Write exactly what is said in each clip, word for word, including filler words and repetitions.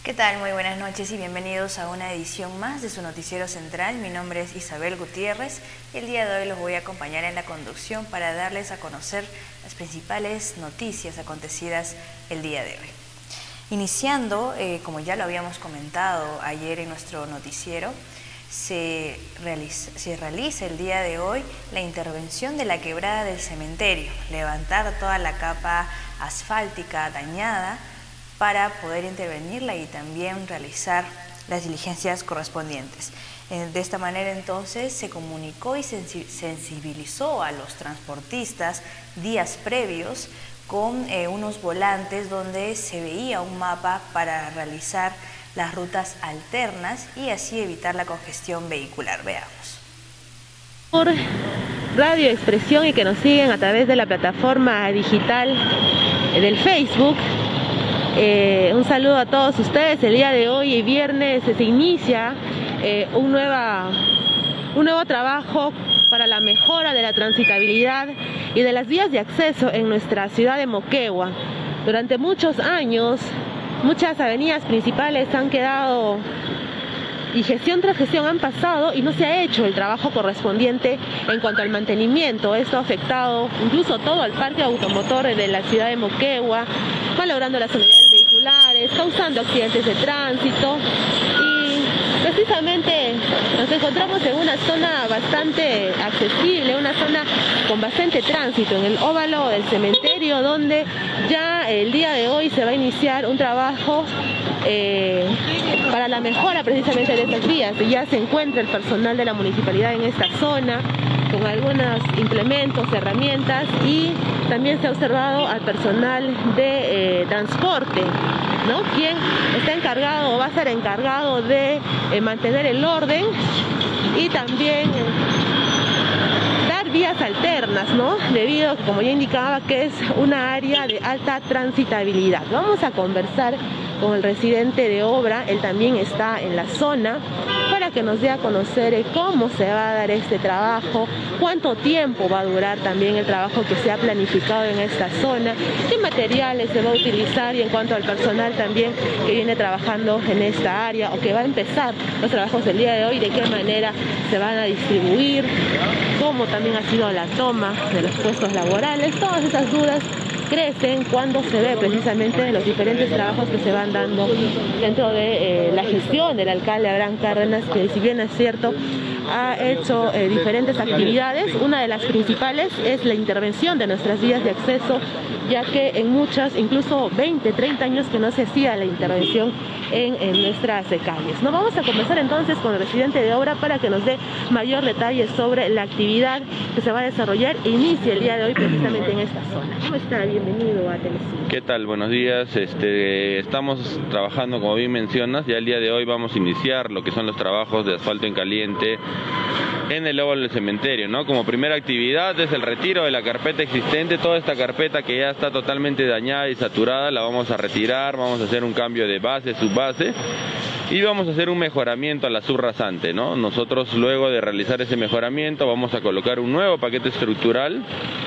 ¿Qué tal? Muy buenas noches y bienvenidos a una edición más de su noticiero central. Mi nombre es Isabel Gutiérrez y el día de hoy los voy a acompañar en la conducción para darles a conocer las principales noticias acontecidas el día de hoy. Iniciando, eh, como ya lo habíamos comentado ayer en nuestro noticiero, se realiza, se realiza el día de hoy la intervención de la quebrada del cementerio, levantar toda la capa asfáltica dañada para poder intervenirla y también realizar las diligencias correspondientes. De esta manera entonces se comunicó y sensibilizó a los transportistas días previos con eh, unos volantes donde se veía un mapa para realizar las rutas alternas y así evitar la congestión vehicular. Veamos. Por Radio Expresión y que nos siguen a través de la plataforma digital del Facebook. Eh, un saludo a todos ustedes. El día de hoy, viernes, se inicia eh, un, nueva, un nuevo trabajo para la mejora de la transitabilidad y de las vías de acceso en nuestra ciudad de Moquegua. Durante muchos años, muchas avenidas principales han quedado y gestión tras gestión han pasado y no se ha hecho el trabajo correspondiente en cuanto al mantenimiento. Esto ha afectado incluso todo el parque automotor de la ciudad de Moquegua, malogrando las unidades vehiculares, causando accidentes de tránsito y precisamente nos encontramos en una zona bastante accesible, una zona con bastante tránsito en el óvalo del cementerio, donde ya el día de hoy se va a iniciar un trabajo eh, para la mejora precisamente de estas vías. Ya se encuentra el personal de la municipalidad en esta zona con algunos implementos, herramientas, y también se ha observado al personal de eh, transporte, ¿no? Quien está encargado o va a estar encargado de eh, mantener el orden y también eh, dar vías alternas, ¿no? Debido a que, como ya indicaba, que es una área de alta transitabilidad. Vamos a conversar con el residente de obra, él también está en la zona, para que nos dé a conocer cómo se va a dar este trabajo, cuánto tiempo va a durar también el trabajo que se ha planificado en esta zona, qué materiales se va a utilizar y en cuanto al personal también que viene trabajando en esta área o que va a empezar los trabajos del día de hoy, de qué manera se van a distribuir, cómo también ha sido la toma de los puestos laborales. Todas esas dudas crecen cuando se ve precisamente los diferentes trabajos que se van dando dentro de eh, la gestión del alcalde Abraham Cárdenas, que si bien es cierto ha hecho eh, diferentes actividades. Una de las principales es la intervención de nuestras vías de acceso, ya que en muchas, incluso veinte, treinta años que no se hacía la intervención en, en nuestras eh, calles. Nos vamos a conversar entonces con el residente de obra para que nos dé mayor detalle sobre la actividad que se va a desarrollar e inicia el día de hoy precisamente en esta zona. ¿Cómo está? Bienvenido a Telecinco. ¿Qué tal? Buenos días. Este, estamos trabajando, como bien mencionas, ya el día de hoy vamos a iniciar lo que son los trabajos de asfalto en caliente en el óvalo del cementerio, ¿no? Como primera actividad es el retiro de la carpeta existente. Toda esta carpeta que ya está totalmente dañada y saturada la vamos a retirar, vamos a hacer un cambio de base, subbase, y vamos a hacer un mejoramiento a la subrasante, ¿no? Nosotros, luego de realizar ese mejoramiento, vamos a colocar un nuevo paquete estructural,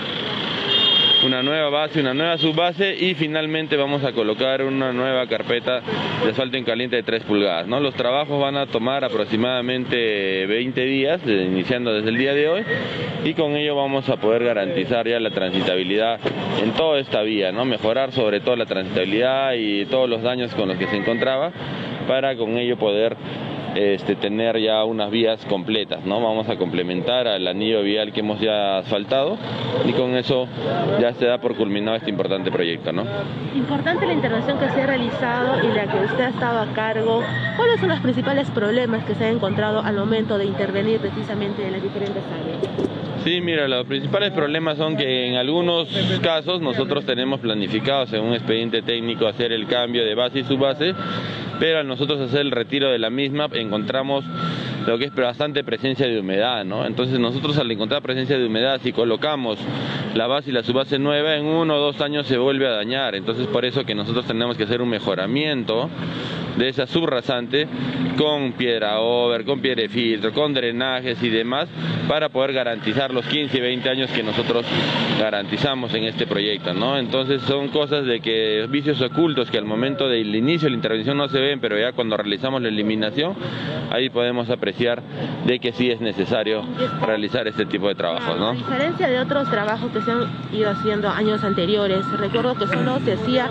una nueva base, una nueva subbase, y finalmente vamos a colocar una nueva carpeta de asfalto en caliente de tres pulgadas, ¿no? Los trabajos van a tomar aproximadamente veinte días, iniciando desde el día de hoy, y con ello vamos a poder garantizar ya la transitabilidad en toda esta vía, ¿no? Mejorar sobre todo la transitabilidad y todos los daños con los que se encontraba, para con ello poder Este, tener ya unas vías completas, ¿no? Vamos a complementar al anillo vial que hemos ya asfaltado y con eso ya se da por culminado este importante proyecto, ¿no? Importante la intervención que se ha realizado y la que usted ha estado a cargo. ¿Cuáles son los principales problemas que se han encontrado al momento de intervenir precisamente en las diferentes áreas? Sí, mira, los principales problemas son que en algunos casos nosotros tenemos planificado, según un expediente técnico, hacer el cambio de base y subbase, pero al nosotros hacer el retiro de la misma encontramos lo que es bastante presencia de humedad, ¿no? Entonces nosotros, al encontrar presencia de humedad, si colocamos la base y la subbase nueva, en uno o dos años se vuelve a dañar. Entonces por eso que nosotros tenemos que hacer un mejoramiento de esa subrasante con piedra over, con piedra de filtro, con drenajes y demás, para poder garantizar los quince y veinte años que nosotros garantizamos en este proyecto, ¿no? Entonces son cosas de que vicios ocultos que al momento del inicio de la intervención no se ven, pero ya cuando realizamos la eliminación, ahí podemos apreciar de que sí es necesario realizar este tipo de trabajos, ¿no? A diferencia de otros trabajos que se han ido haciendo años anteriores, recuerdo que solo se hacía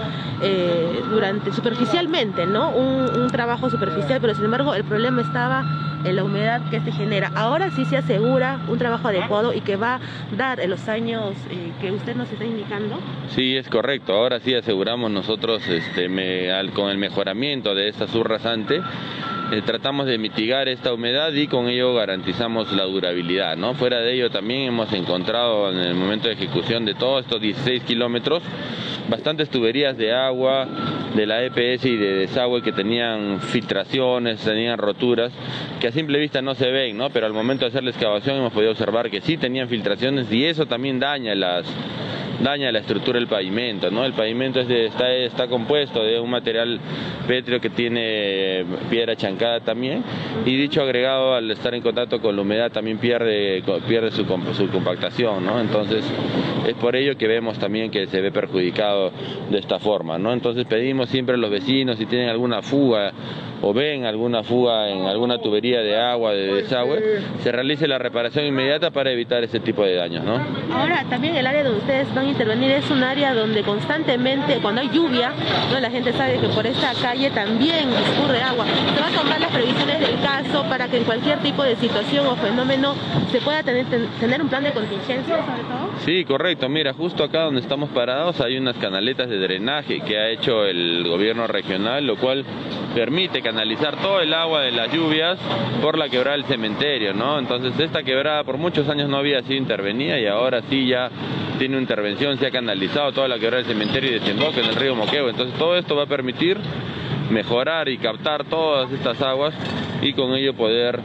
eh, durante superficialmente, ¿no? Un, un trabajo superficial, pero sin embargo el problema estaba en la humedad que se genera. Ahora sí se asegura un trabajo adecuado y que va a dar en los años eh, que usted nos está indicando. Sí, es correcto. Ahora sí aseguramos nosotros este, me, al, con el mejoramiento de esta subrasante, Eh, tratamos de mitigar esta humedad y con ello garantizamos la durabilidad, ¿no? Fuera de ello también hemos encontrado en el momento de ejecución de todos estos dieciséis kilómetros bastantes tuberías de agua de la E P S y de desagüe que tenían filtraciones, tenían roturas, que a simple vista no se ven, ¿no? Pero al momento de hacer la excavación hemos podido observar que sí tenían filtraciones y eso también daña las daña la estructura del pavimento, ¿no? El pavimento es de, está, está compuesto de un material pétreo que tiene piedra chancada también, y dicho agregado al estar en contacto con la humedad también pierde, pierde su, su compactación, ¿no? Entonces es por ello que vemos también que se ve perjudicado de esta forma, ¿no? Entonces pedimos siempre a los vecinos, si tienen alguna fuga o ven alguna fuga en alguna tubería de agua, de desagüe, se realice la reparación inmediata para evitar ese tipo de daños, ¿no? Ahora, también el área donde ustedes van a intervenir es un área donde constantemente, cuando hay lluvia, ¿no? La gente sabe que por esta calle también discurre agua. Se va a tomar las previsiones del caso para que en cualquier tipo de situación o fenómeno se pueda tener, tener un plan de contingencia, sobre todo. Sí, correcto. Mira, justo acá donde estamos parados hay unas canaletas de drenaje que ha hecho el gobierno regional, lo cual permite canalizar todo el agua de las lluvias por la quebrada del cementerio, ¿no? Entonces esta quebrada por muchos años no había sido intervenida y ahora sí ya tiene una intervención, se ha canalizado toda la quebrada del cementerio y desemboca en el río Moquegua. Entonces todo esto va a permitir mejorar y captar todas estas aguas y con ello poder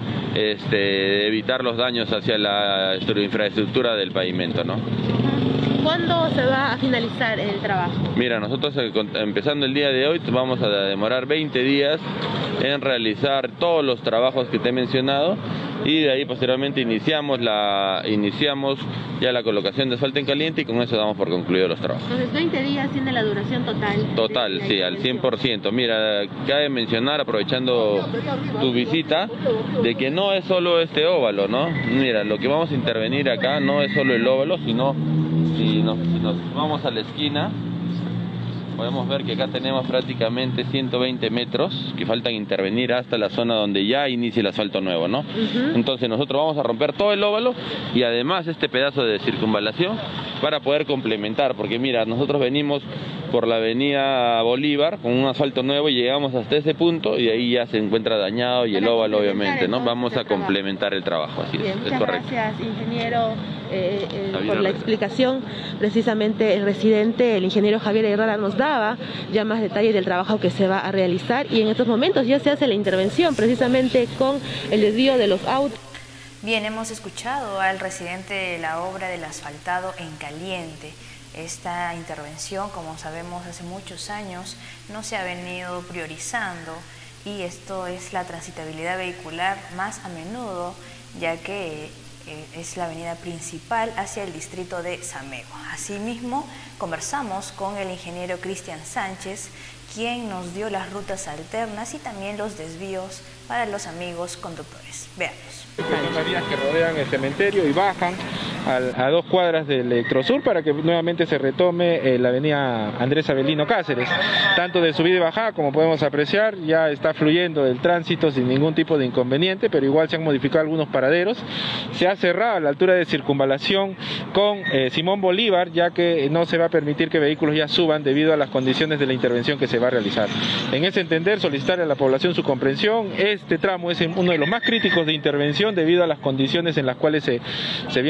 este, evitar los daños hacia la infraestructura del pavimento, ¿no? ¿Cuándo se va a finalizar el trabajo? Mira, nosotros empezando el día de hoy vamos a demorar veinte días en realizar todos los trabajos que te he mencionado y de ahí posteriormente iniciamos la iniciamos ya la colocación de asfalto en caliente y con eso damos por concluidos los trabajos. Entonces veinte días tiene la duración total. Total, sí, al cien por ciento. Mira, cabe mencionar, aprovechando tu visita, de que no es solo este óvalo, ¿no? Mira, lo que vamos a intervenir acá no es solo el óvalo, sino si nos, si nos vamos a la esquina, podemos ver que acá tenemos prácticamente ciento veinte metros que faltan intervenir hasta la zona donde ya inicia el asfalto nuevo, ¿no? Uh-huh. Entonces nosotros vamos a romper todo el óvalo y además este pedazo de circunvalación para poder complementar, porque mira, nosotros venimos por la avenida Bolívar con un asfalto nuevo y llegamos hasta ese punto y ahí ya se encuentra dañado y el óvalo obviamente, ¿no? Vamos a complementar el trabajo, así Bien, es, muchas es correcto. Gracias, ingeniero, eh, eh, por la explicación. Precisamente el residente, el ingeniero Javier Herrera, nos daba ya más detalles del trabajo que se va a realizar y en estos momentos ya se hace la intervención precisamente con el desvío de los autos. Bien, hemos escuchado al residente de la obra del asfaltado en caliente. Esta intervención, como sabemos, hace muchos años no se ha venido priorizando y esto es la transitabilidad vehicular más a menudo, ya que eh, es la avenida principal hacia el distrito de Samegua. Asimismo, conversamos con el ingeniero Cristian Sánchez, quien nos dio las rutas alternas y también los desvíos para los amigos conductores. Veamos. Son las vías que rodean el cementerio y bajan a, a dos cuadras del Electrosur para que nuevamente se retome eh, la avenida Andrés Avelino Cáceres. Tanto de subida y bajada, como podemos apreciar, ya está fluyendo el tránsito sin ningún tipo de inconveniente, pero igual se han modificado algunos paraderos. Se ha cerrado a la altura de circunvalación con eh, Simón Bolívar, ya que no se va a permitir que vehículos ya suban debido a las condiciones de la intervención que se va a realizar. En ese entender, solicitar a la población su comprensión. Este tramo es uno de los más críticos de intervención debido a las condiciones en las cuales se, se viene trabajando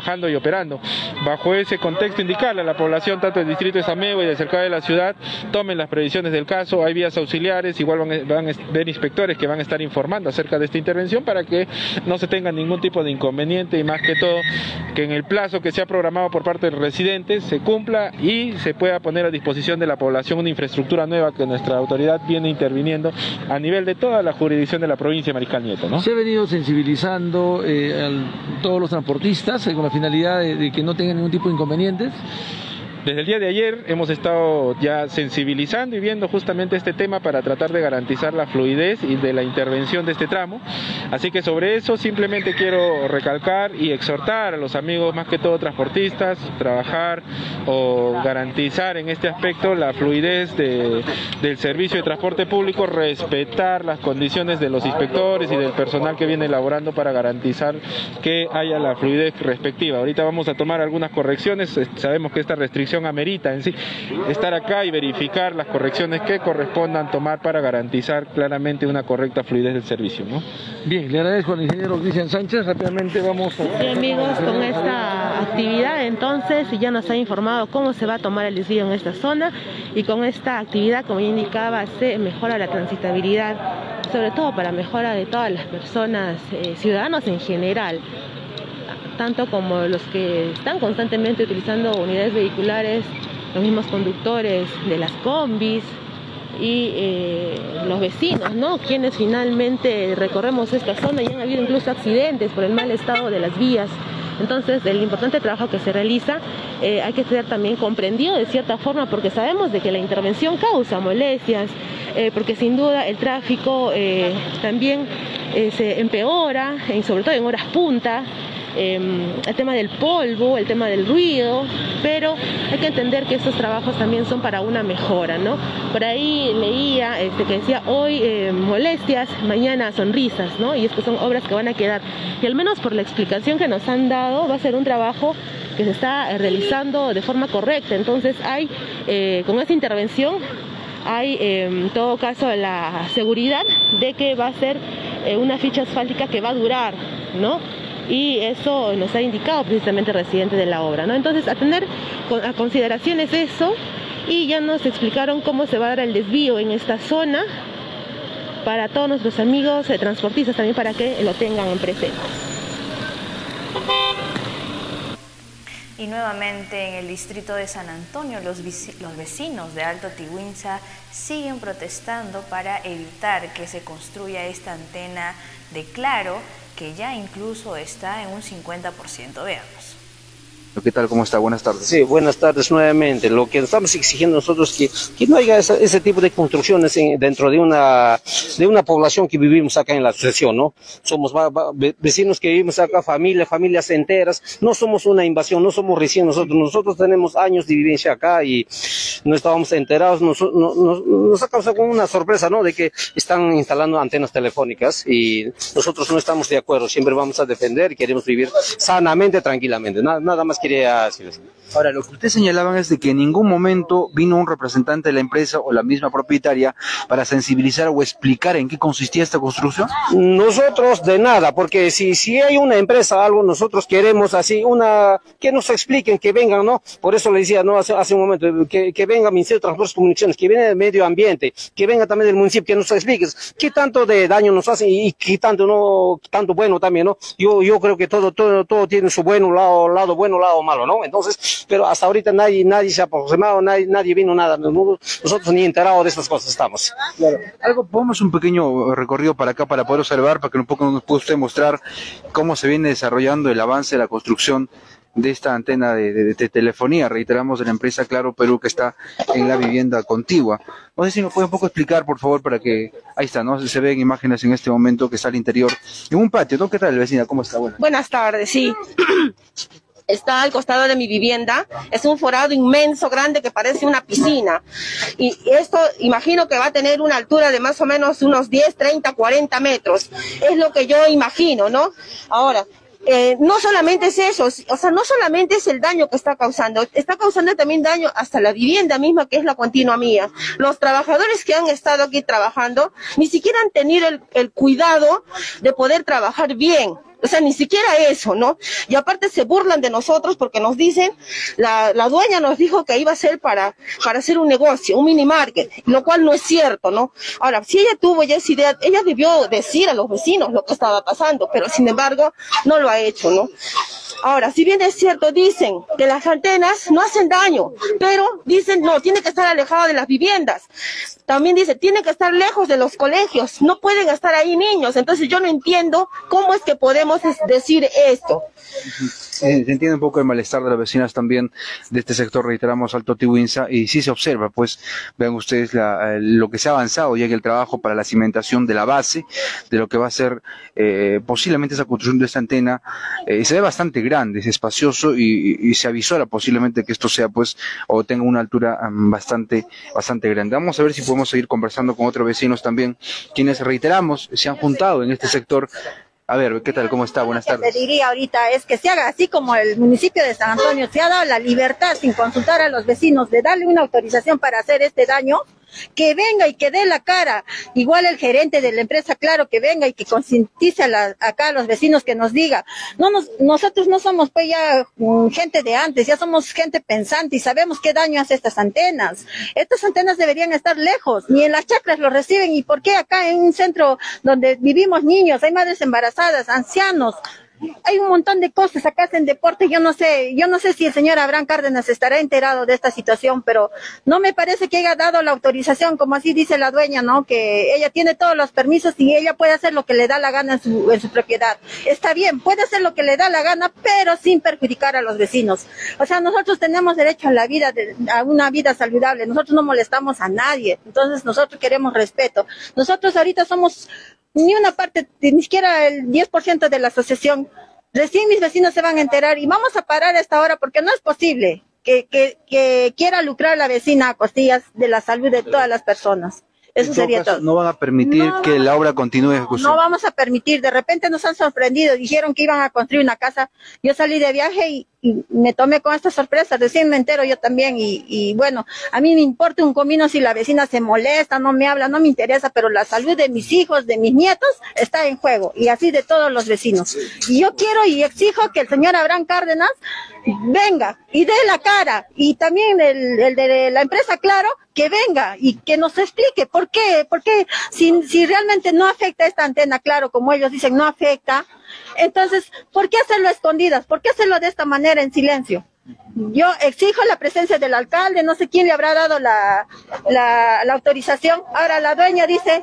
trabajando y operando. Bajo ese contexto, indicarle a la población, tanto del distrito de Samegua y del cercado de la ciudad, tomen las previsiones del caso. Hay vías auxiliares, igual van, van a ver inspectores que van a estar informando acerca de esta intervención para que no se tenga ningún tipo de inconveniente, y más que todo que en el plazo que se ha programado por parte del residente se cumpla y se pueda poner a disposición de la población una infraestructura nueva que nuestra autoridad viene interviniendo a nivel de toda la jurisdicción de la provincia de Mariscal Nieto, ¿no? Se ha venido sensibilizando eh, a todos los transportistas eh, con la finalidad de, de que no tengan ningún tipo de inconvenientes. Desde el día de ayer hemos estado ya sensibilizando y viendo justamente este tema para tratar de garantizar la fluidez y de la intervención de este tramo. Así que sobre eso simplemente quiero recalcar y exhortar a los amigos, más que todo transportistas, trabajar o garantizar en este aspecto la fluidez de, del servicio de transporte público, respetar las condiciones de los inspectores y del personal que viene elaborando para garantizar que haya la fluidez respectiva. Ahorita vamos a tomar algunas correcciones, sabemos que esta restricción amerita en sí estar acá y verificar las correcciones que correspondan tomar para garantizar claramente una correcta fluidez del servicio, ¿no? Bien, le agradezco al ingeniero Cristian Sánchez. Rápidamente vamos a... Sí, amigos, con esta actividad entonces ya nos ha informado cómo se va a tomar el desvío en esta zona, y con esta actividad, como ya indicaba, se mejora la transitabilidad, sobre todo para mejora de todas las personas, eh, ciudadanos en general, tanto como los que están constantemente utilizando unidades vehiculares, los mismos conductores de las combis y eh, los vecinos, ¿no? Quienes finalmente recorremos esta zona, y han habido incluso accidentes por el mal estado de las vías. Entonces, el importante trabajo que se realiza eh, hay que ser también comprendido de cierta forma, porque sabemos de que la intervención causa molestias, eh, porque sin duda el tráfico eh, también eh, se empeora, y sobre todo en horas punta. Eh, el tema del polvo, el tema del ruido, pero hay que entender que estos trabajos también son para una mejora, ¿no? Por ahí leía este, que decía hoy eh, molestias, mañana sonrisas, ¿no? Y es que son obras que van a quedar, y al menos por la explicación que nos han dado, va a ser un trabajo que se está eh, realizando de forma correcta. Entonces hay, eh, con esta intervención, hay eh, en todo caso la seguridad de que va a ser eh, una ficha asfáltica que va a durar, ¿no? Y eso nos ha indicado precisamente el residente de la obra, ¿no? Entonces, a tener a consideraciones eso, y ya nos explicaron cómo se va a dar el desvío en esta zona para todos nuestros amigos eh, transportistas, también para que lo tengan en presente. Y nuevamente en el distrito de San Antonio, los, los vecinos de Alto Tiguinza siguen protestando para evitar que se construya esta antena de Claro, que ya incluso está en un cincuenta por ciento. Veamos. ¿Qué tal? ¿Cómo está? Buenas tardes. Sí, buenas tardes nuevamente. Lo que estamos exigiendo nosotros es que, que no haya esa, ese tipo de construcciones en, dentro de una de una población que vivimos acá en la asociación, ¿no? Somos va, va, vecinos que vivimos acá, familia, familias enteras. No somos una invasión, no somos recién nosotros. Nosotros tenemos años de vivencia acá y no estábamos enterados. Nos, nos, nos, nos ha causado como una sorpresa, ¿no? De que están instalando antenas telefónicas y nosotros no estamos de acuerdo. Siempre vamos a defender y queremos vivir sanamente, tranquilamente. Nada, nada más quería decirles. Ahora, lo que ustedes señalaban es de que en ningún momento vino un representante de la empresa o la misma propietaria para sensibilizar o explicar en qué consistía esta construcción. Nosotros de nada, porque si, si hay una empresa o algo, nosotros queremos así, una que nos expliquen, que vengan, ¿no? Por eso le decía, ¿no? Hace, hace un momento, que, que venga el Ministerio de Transportes y Comunicaciones, que venga del Medio Ambiente, que venga también del municipio, que nos explique qué tanto de daño nos hace y qué tanto, no, tanto bueno también, ¿no? Yo, yo creo que todo, todo, todo tiene su bueno lado, lado bueno, lado malo, ¿no? Entonces, pero hasta ahorita nadie, nadie se ha aproximado, nadie, nadie vino nada, nosotros ni enterados de estas cosas estamos. Claro. Algo, pongamos un pequeño recorrido para acá para poder observar, para que un poco nos pueda usted mostrar cómo se viene desarrollando el avance de la construcción de esta antena de, de, de telefonía, reiteramos, de la empresa Claro Perú, que está en la vivienda contigua. No sé si nos puede un poco explicar, por favor, para que, ahí está, ¿no? Se ven imágenes en este momento que está al interior, en un patio, ¿no? ¿Qué tal, vecina? ¿Cómo está? Bueno. Buenas tardes, sí. Está al costado de mi vivienda, es un forado inmenso, grande, que parece una piscina. Y esto, imagino que va a tener una altura de más o menos unos diez, treinta, cuarenta metros. Es lo que yo imagino, ¿no? Ahora, eh, no solamente es eso, o sea, no solamente es el daño que está causando, está causando también daño hasta la vivienda misma, que es la continua mía. Los trabajadores que han estado aquí trabajando, ni siquiera han tenido el, el cuidado de poder trabajar bien. O sea, ni siquiera eso, ¿no? Y aparte se burlan de nosotros porque nos dicen, la, la dueña nos dijo que iba a ser para, para hacer un negocio, un mini market, lo cual no es cierto, ¿no? Ahora, si ella tuvo ya esa idea, ella debió decir a los vecinos lo que estaba pasando, pero sin embargo, no lo ha hecho, ¿no? Ahora, si bien es cierto, dicen que las antenas no hacen daño, pero dicen, no, tiene que estar alejado de las viviendas. También dice, tiene que estar lejos de los colegios, no pueden estar ahí niños. Entonces yo no entiendo cómo es que podemos decir esto. Eh, se entiende un poco el malestar de las vecinas también de este sector, reiteramos, Alto Tiwinsa, y sí se observa, pues, vean ustedes la, lo que se ha avanzado ya en el trabajo para la cimentación de la base, de lo que va a ser eh, posiblemente esa construcción de esta antena, eh, se ve bastante grande, es espacioso y, y, y se avisora posiblemente que esto sea, pues, o tenga una altura um, bastante, bastante grande. Vamos a ver si podemos seguir conversando con otros vecinos también, quienes, reiteramos, se han juntado en este sector. A ver, ¿qué tal? ¿Cómo está? Buenas tardes. Lo que te diría ahorita es que se haga así como el municipio de San Antonio se ha dado la libertad sin consultar a los vecinos de darle una autorización para hacer este daño, que venga y que dé la cara. Igual el gerente de la empresa, claro, que venga y que concientice a la, acá a los vecinos, que nos diga. No nos, nosotros no somos pues ya um, gente de antes, ya somos gente pensante y sabemos qué daño hace estas antenas. Estas antenas deberían estar lejos, ni en las chacras lo reciben. ¿Y por qué acá en un centro donde vivimos niños, hay madres embarazadas, ancianos? Hay un montón de cosas, acá hacen deporte, yo no sé, yo no sé si el señor Abraham Cárdenas estará enterado de esta situación, pero no me parece que haya dado la autorización, como así dice la dueña, ¿no? Que ella tiene todos los permisos y ella puede hacer lo que le da la gana en su, en su propiedad. Está bien, puede hacer lo que le da la gana, pero sin perjudicar a los vecinos. O sea, nosotros tenemos derecho a la vida, de, a una vida saludable, nosotros no molestamos a nadie, entonces nosotros queremos respeto. Nosotros ahorita somos ni una parte, ni siquiera el diez por ciento de la asociación. Recién mis vecinos se van a enterar y vamos a parar a esta hora porque no es posible que, que, que quiera lucrar la vecina a costillas de la salud de todas las personas. Eso sería todo. No van a permitir no, que la obra continúe ejecución. No vamos a permitir. De repente nos han sorprendido. Dijeron que iban a construir una casa. Yo salí de viaje y, y me tomé con esta sorpresa. Recién me entero yo también. Y, y bueno, a mí me importa un comino si la vecina se molesta, no me habla, no me interesa, pero la salud de mis hijos, de mis nietos, está en juego. Y así de todos los vecinos. Y yo quiero y exijo que el señor Abraham Cárdenas venga y dé la cara. Y también el, el de la empresa, claro, que venga y que nos explique por qué, por qué, si, si realmente no afecta esta antena, claro, como ellos dicen, no afecta, entonces, ¿por qué hacerlo a escondidas? ¿Por qué hacerlo de esta manera en silencio? Yo exijo la presencia del alcalde, no sé quién le habrá dado la, la, la autorización. Ahora la dueña dice,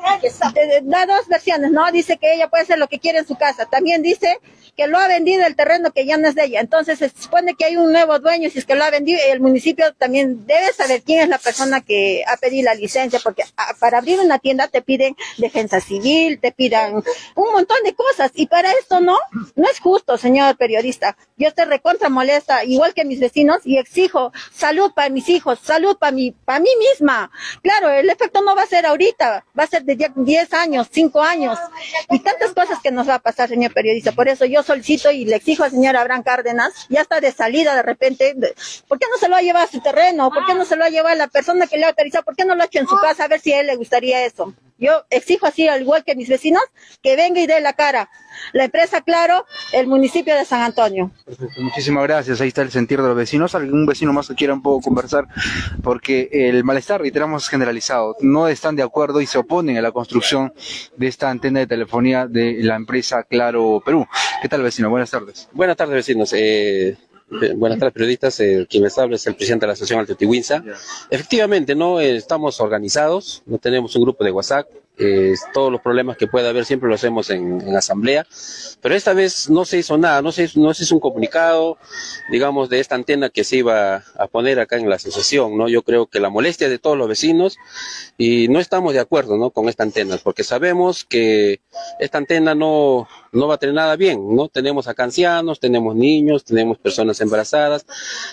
da dos versiones, ¿no? Dice que ella puede hacer lo que quiere en su casa. También dice que lo ha vendido el terreno que ya no es de ella. Entonces se supone que hay un nuevo dueño, si es que lo ha vendido, el municipio también debe saber quién es la persona que ha pedido la licencia, porque para abrir una tienda te piden defensa civil, te pidan un montón de cosas, y para esto no, no es justo, señor periodista. Yo estoy recontra molesta, igual que mis vecinos, y exijo salud para mis hijos, salud para mí, para mí misma. Claro, el efecto no va a ser ahorita, va a ser de diez años, cinco años, y tantas cosas que nos va a pasar, señor periodista. Por eso yo solicito y le exijo al señor Abraham Cárdenas, ya está de salida de repente, ¿por qué no se lo ha llevado a su terreno? ¿Por qué no se lo ha llevado a la persona que le ha autorizado? ¿Por qué no lo ha hecho en su casa? A ver si a él le gustaría eso. Yo exijo así, al igual que mis vecinos, que venga y dé la cara. La empresa, claro, el municipio de San Antonio. Perfecto, muchísimas gracias. Ahí está el sentir de los vecinos. ¿Algún vecino más que quiera un poco conversar? Porque el malestar, reiteramos, es generalizado. No están de acuerdo y se oponen a la construcción de esta antena de telefonía de la empresa Claro Perú. ¿Qué tal, vecino? Buenas tardes. Buenas tardes, vecinos. Eh... Buenas tardes, periodistas. Eh, quien les habla es el presidente de la Asociación Alto Tiwinsa. Yeah. Efectivamente, no eh, estamos organizados, no tenemos un grupo de WhatsApp. Eh, todos los problemas que pueda haber siempre lo hacemos en, en asamblea, pero esta vez no se hizo nada, no se, no se hizo un comunicado, digamos, de esta antena que se iba a poner acá en la asociación, ¿no? Yo creo que la molestia de todos los vecinos, y no estamos de acuerdo, ¿no?, con esta antena, porque sabemos que esta antena no, no va a tener nada bien, ¿no? Tenemos acá ancianos, tenemos niños, tenemos personas embarazadas,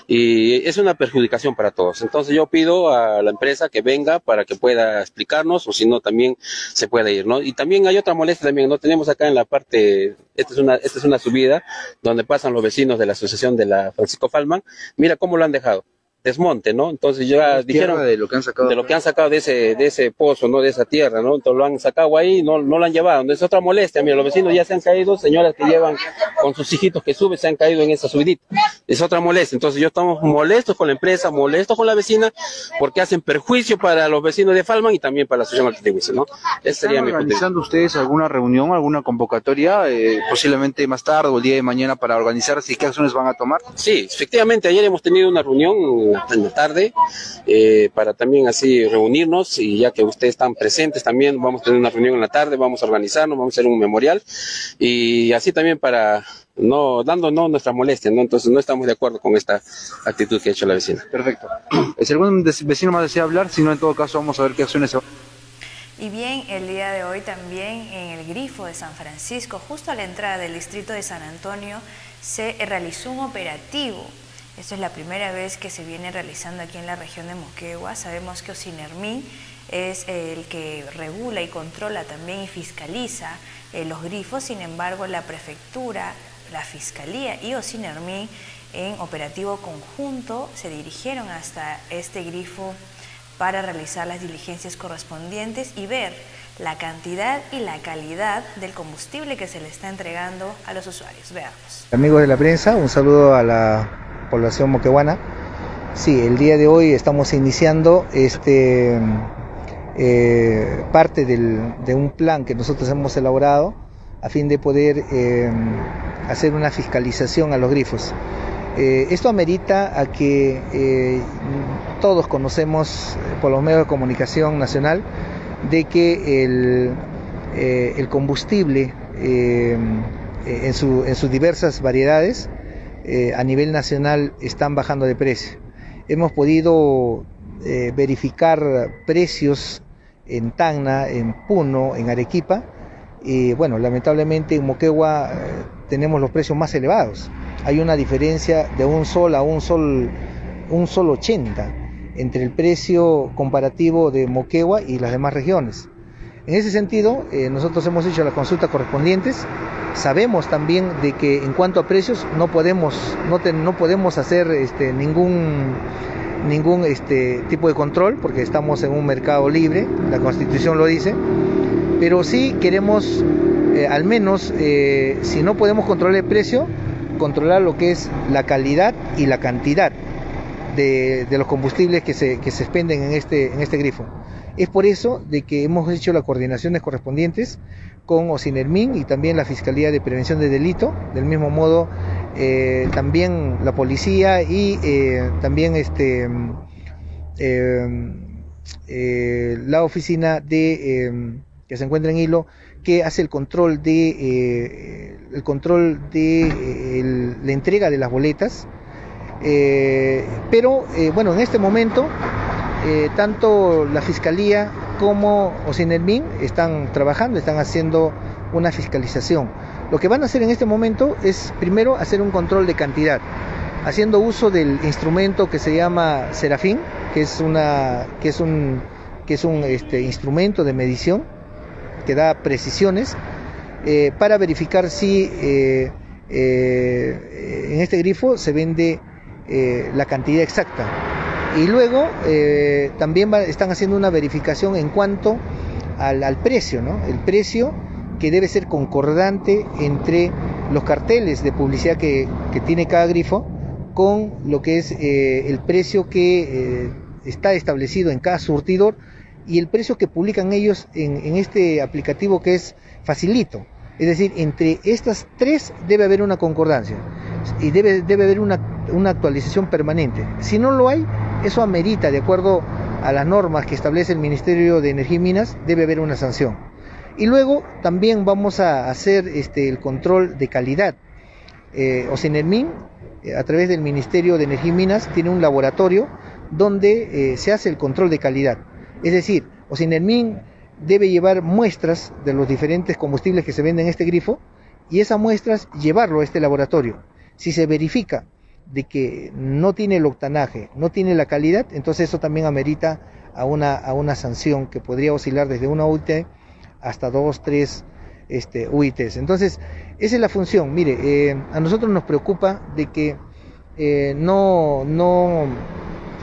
y es una perjudicación para todos. Entonces yo pido a la empresa que venga para que pueda explicarnos, o si no también se puede ir, ¿no? Y también hay otra molestia también, ¿no? Tenemos acá en la parte, esta es una, esta es una subida donde pasan los vecinos de la asociación de la Francisco Falman. Mira cómo lo han dejado. desmonte, ¿no? Entonces ya dijeron de lo que han sacado de lo que han sacado de ese de ese pozo, ¿no? De esa tierra, ¿no? Entonces lo han sacado ahí, no no lo han llevado. Entonces es otra molestia, mira, los vecinos ya se han caído, señoras que llevan con sus hijitos que suben, se han caído en esa subidita. Es otra molestia. Entonces yo estamos molestos con la empresa, molestos con la vecina, porque hacen perjuicio para los vecinos de Falman y también para la asociación Altitegüense, ¿no? Ese sería mi punto. ¿Están organizando ustedes alguna reunión, alguna convocatoria, eh, posiblemente más tarde o el día de mañana para organizar si qué acciones van a tomar? Sí, efectivamente, ayer hemos tenido una reunión en la tarde eh, para también así reunirnos, y ya que ustedes están presentes también vamos a tener una reunión en la tarde, vamos a organizarnos, vamos a hacer un memorial y así también para no dándonos nuestra molestia, ¿no? Entonces no estamos de acuerdo con esta actitud que ha hecho la vecina. Perfecto. Si algún vecino más desea hablar, si no, en todo caso vamos a ver qué acciones se van. Y bien, el día de hoy también en el Grifo de San Francisco, justo a la entrada del distrito de San Antonio, se realizó un operativo. Esto es la primera vez que se viene realizando aquí en la región de Moquegua. Sabemos que Ocinermin es el que regula y controla también y fiscaliza eh, los grifos. Sin embargo, la prefectura, la fiscalía y Ocinermin en operativo conjunto se dirigieron hasta este grifo para realizar las diligencias correspondientes y ver la cantidad y la calidad del combustible que se le está entregando a los usuarios. Veamos. Amigos de la prensa, un saludo a la población moqueguana. Sí, el día de hoy estamos iniciando este eh, parte del, de un plan que nosotros hemos elaborado a fin de poder eh, hacer una fiscalización a los grifos. Eh, esto amerita a que eh, todos conocemos por los medios de comunicación nacional de que el, eh, el combustible eh, en, su, en sus diversas variedades eh, a nivel nacional están bajando de precio. Hemos podido eh, verificar precios en Tacna, en Puno, en Arequipa, y bueno, lamentablemente en Moquegua eh, tenemos los precios más elevados. Hay una diferencia de un sol a un sol, un sol ochenta entre el precio comparativo de Moquegua y las demás regiones. En ese sentido, eh, nosotros hemos hecho las consultas correspondientes. Sabemos también de que en cuanto a precios no podemos, no, te, no podemos hacer este, ningún, ningún este, tipo de control porque estamos en un mercado libre, la Constitución lo dice, pero sí queremos eh, al menos, eh, si no podemos controlar el precio, controlar lo que es la calidad y la cantidad de, de los combustibles que se, que se expenden en este, en este grifo. Es por eso de que hemos hecho las coordinaciones correspondientes con Ocinermin y también la Fiscalía de Prevención de Delito, del mismo modo eh, también la policía y eh, también este, eh, eh, la oficina de, eh, que se encuentra en Hilo, que hace el control de eh, el control de eh, el, la entrega de las boletas, eh, pero eh, bueno, en este momento eh, tanto la Fiscalía como Ocinermin están trabajando, están haciendo una fiscalización. Lo que van a hacer en este momento es primero hacer un control de cantidad, haciendo uso del instrumento que se llama Serafín, que es una que es un que es un este, instrumento de medición que da precisiones eh, para verificar si eh, eh, en este grifo se vende eh, la cantidad exacta. Y luego eh, también va, están haciendo una verificación en cuanto al, al precio, ¿no? El precio que debe ser concordante entre los carteles de publicidad que, que tiene cada grifo con lo que es eh, el precio que eh, está establecido en cada surtidor y el precio que publican ellos en, en este aplicativo que es Facilito. Es decir, entre estas tres debe haber una concordancia y debe, debe haber una, una actualización permanente. Si no lo hay, eso amerita, de acuerdo a las normas que establece el Ministerio de Energía y Minas, debe haber una sanción. Y luego también vamos a hacer este, el control de calidad. Eh, Ocinermin, eh, a través del Ministerio de Energía y Minas, tiene un laboratorio donde eh, se hace el control de calidad. Es decir, Ocinermin debe llevar muestras de los diferentes combustibles que se venden en este grifo y esas muestras llevarlo a este laboratorio. Si se verifica de que no tiene el octanaje, no tiene la calidad, entonces eso también amerita a una, a una sanción que podría oscilar desde una U I T hasta dos, tres este, U I Ts. Entonces, esa es la función. Mire, eh, a nosotros nos preocupa de que eh, no, no,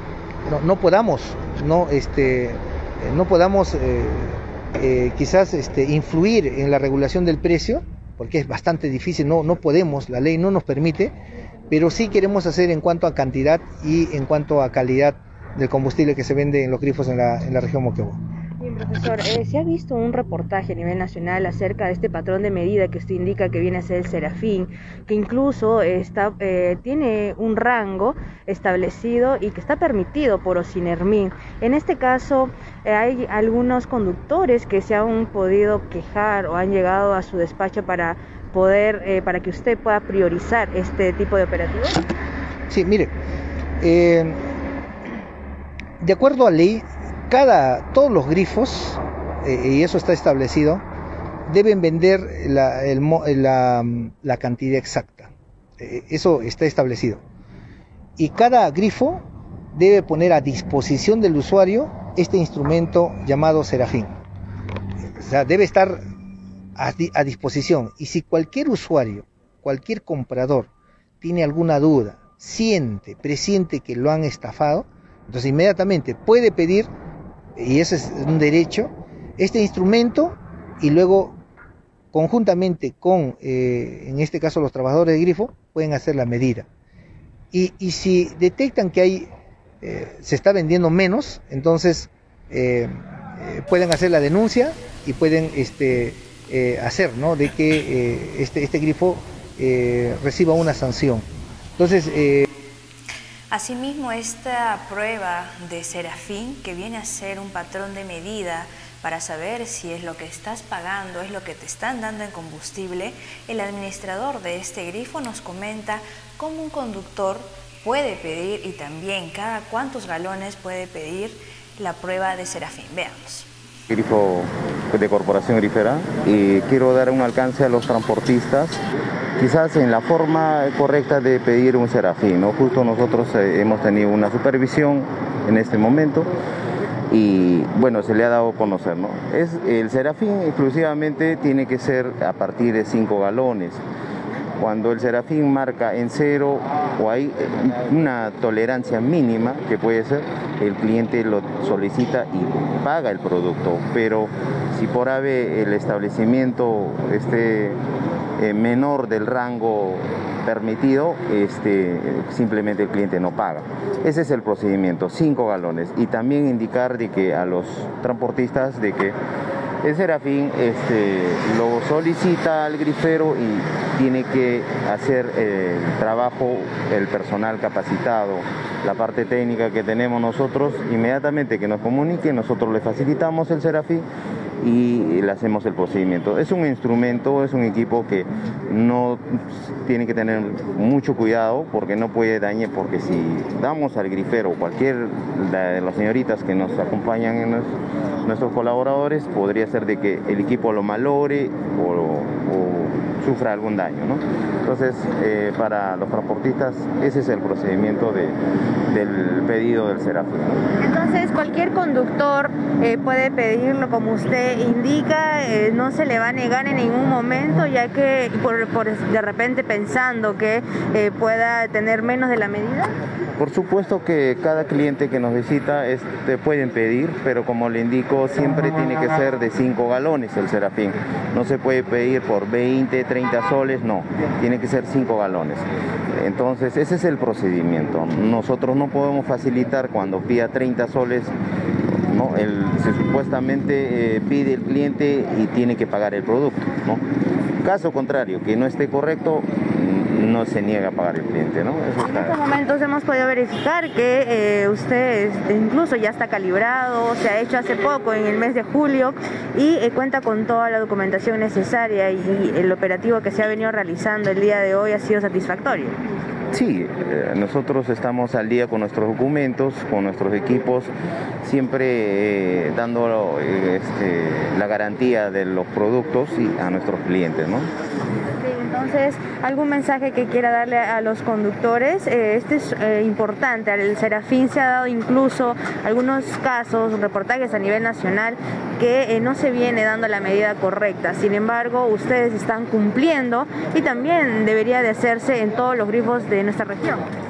no, no podamos, no, este, no podamos eh, eh, quizás este, influir en la regulación del precio, porque es bastante difícil, no, no podemos, la ley no nos permite, pero sí queremos hacer en cuanto a cantidad y en cuanto a calidad del combustible que se vende en los grifos en la, en la región Moquegua. Bien, profesor, eh, se ha visto un reportaje a nivel nacional acerca de este patrón de medida que usted indica que viene a ser el Serafín, que incluso está, eh, tiene un rango establecido y que está permitido por Ocinermin. En este caso, eh, hay algunos conductores que se han podido quejar o han llegado a su despacho para poder, eh, para que usted pueda priorizar este tipo de operativos. Sí, mire, eh, de acuerdo a ley, cada, todos los grifos, eh, y eso está establecido, deben vender la, el, la, la cantidad exacta. Eh, eso está establecido. Y cada grifo debe poner a disposición del usuario este instrumento llamado Serafín. O sea, debe estar a, a disposición. Y si cualquier usuario, cualquier comprador, tiene alguna duda, siente, presiente que lo han estafado, entonces inmediatamente puede pedir, y ese es un derecho, este instrumento, y luego conjuntamente con, eh, en este caso los trabajadores de grifo, pueden hacer la medida. Y, y si detectan que hay, eh, se está vendiendo menos, entonces eh, eh, pueden hacer la denuncia y pueden este, eh, hacer, ¿no?, de que eh, este, este grifo eh, reciba una sanción. Entonces, eh, asimismo, esta prueba de Serafín, que viene a ser un patrón de medida para saber si es lo que estás pagando, es lo que te están dando en combustible, el administrador de este grifo nos comenta cómo un conductor puede pedir y también cada cuántos galones puede pedir la prueba de Serafín. Veamos. Grifo de Corporación Grifera, y quiero dar un alcance a los transportistas, quizás en la forma correcta de pedir un Serafín, ¿no? Justo nosotros eh, hemos tenido una supervisión en este momento y bueno, se le ha dado a conocer, ¿no? Es, el Serafín exclusivamente tiene que ser a partir de cinco galones. Cuando el Serafín marca en cero o hay una tolerancia mínima que puede ser, el cliente lo solicita y paga el producto. Pero si por ave el establecimiento esté eh, menor del rango permitido, este, simplemente el cliente no paga. Ese es el procedimiento, cinco galones. Y también indicar de que a los transportistas de que el Serafín este, lo solicita al grifero y tiene que hacer el trabajo el personal capacitado, la parte técnica que tenemos nosotros, inmediatamente que nos comunique, nosotros le facilitamos el Serafín y le hacemos el procedimiento. Es un instrumento, es un equipo que no tiene que tener mucho cuidado porque no puede dañar, porque si damos al grifero o cualquier de las señoritas que nos acompañan en los, nuestros colaboradores, podría ser de que el equipo lo malogre o, o sufra algún daño, ¿no? Entonces, eh, para los transportistas, ese es el procedimiento de, del pedido del Serafín. Entonces, cualquier conductor eh, puede pedirlo como usted indica, eh, no se le va a negar en ningún momento, ya que por, por de repente pensando que eh, pueda tener menos de la medida. Por supuesto que cada cliente que nos visita este, pueden pedir, pero como le indico, siempre tiene que ser de cinco galones el Serafín. No se puede pedir por veinte, treinta soles, no, tiene que ser cinco galones. Entonces, ese es el procedimiento. Nosotros no podemos facilitar cuando pida treinta soles, ¿no? El, se supuestamente eh, pide el cliente y tiene que pagar el producto, ¿no? Caso contrario, que no esté correcto, no se niega a pagar el cliente, ¿no? Eso en estos momentos hemos podido verificar que eh, usted incluso ya está calibrado, se ha hecho hace poco, en el mes de julio, y eh, cuenta con toda la documentación necesaria, y, y el operativo que se ha venido realizando el día de hoy ha sido satisfactorio. Sí, eh, nosotros estamos al día con nuestros documentos, con nuestros equipos, siempre eh, dando eh, este, la garantía de los productos y a nuestros clientes, ¿no? Sí, entonces, ¿algún mensaje que quiera darle a los conductores? Eh, este es eh, importante. Al Serafín se ha dado incluso algunos casos, reportajes a nivel nacional, que eh, no se viene dando la medida correcta. Sin embargo, ustedes están cumpliendo y también debería de hacerse en todos los grifos de nuestra región.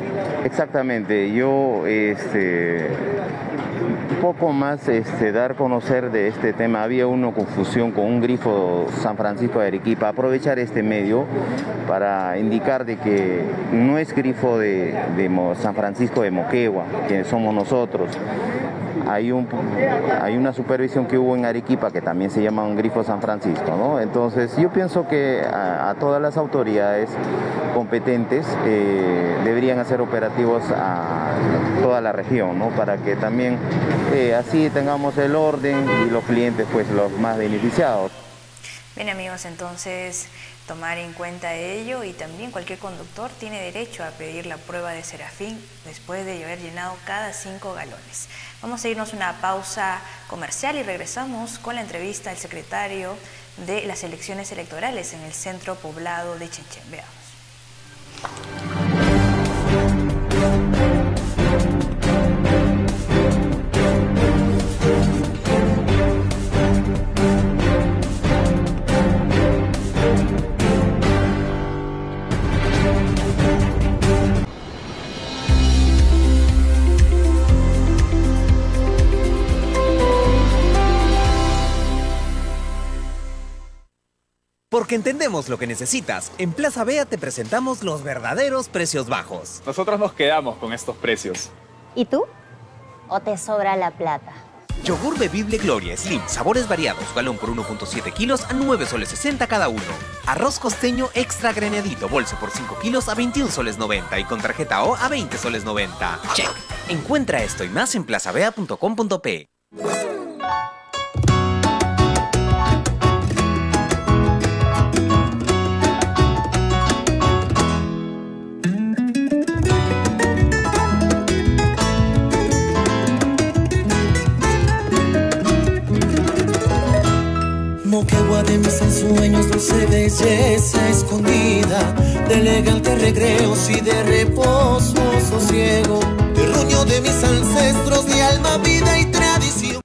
Exactamente, yo este, un poco más este, dar a conocer de este tema. Había una confusión con un grifo San Francisco de Arequipa, aprovechar este medio para indicar de que no es grifo de, de San Francisco de Moquegua, que somos nosotros. Hay, un, hay una supervisión que hubo en Arequipa que también se llama un grifo San Francisco, ¿no? Entonces yo pienso que a, a todas las autoridades competentes eh, deberían hacer operativos a toda la región, ¿no? Para que también eh, así tengamos el orden y los clientes pues los más beneficiados. Bien amigos, entonces tomar en cuenta ello, y también cualquier conductor tiene derecho a pedir la prueba de Serafín después de haber llenado cada cinco galones. Vamos a irnos a una pausa comercial y regresamos con la entrevista al secretario de las elecciones electorales en el centro poblado de Chenchen. Veamos. Porque entendemos lo que necesitas, en Plaza Vea te presentamos los verdaderos precios bajos. Nosotros nos quedamos con estos precios. ¿Y tú? ¿O te sobra la plata? Yogur bebible Gloria Slim, sabores variados, galón por uno punto siete kilos a nueve soles sesenta cada uno. Arroz costeño extra granadito, bolsa por cinco kilos a veintiún soles noventa y con tarjeta O a veinte soles noventa. Check. Encuentra esto y más en plaza vea punto com punto pe. Moquegua de mis ensueños, dulce belleza escondida, de elegantes recreos y de reposo sosiego, terruño de mis ancestros de alma, vida y tradición.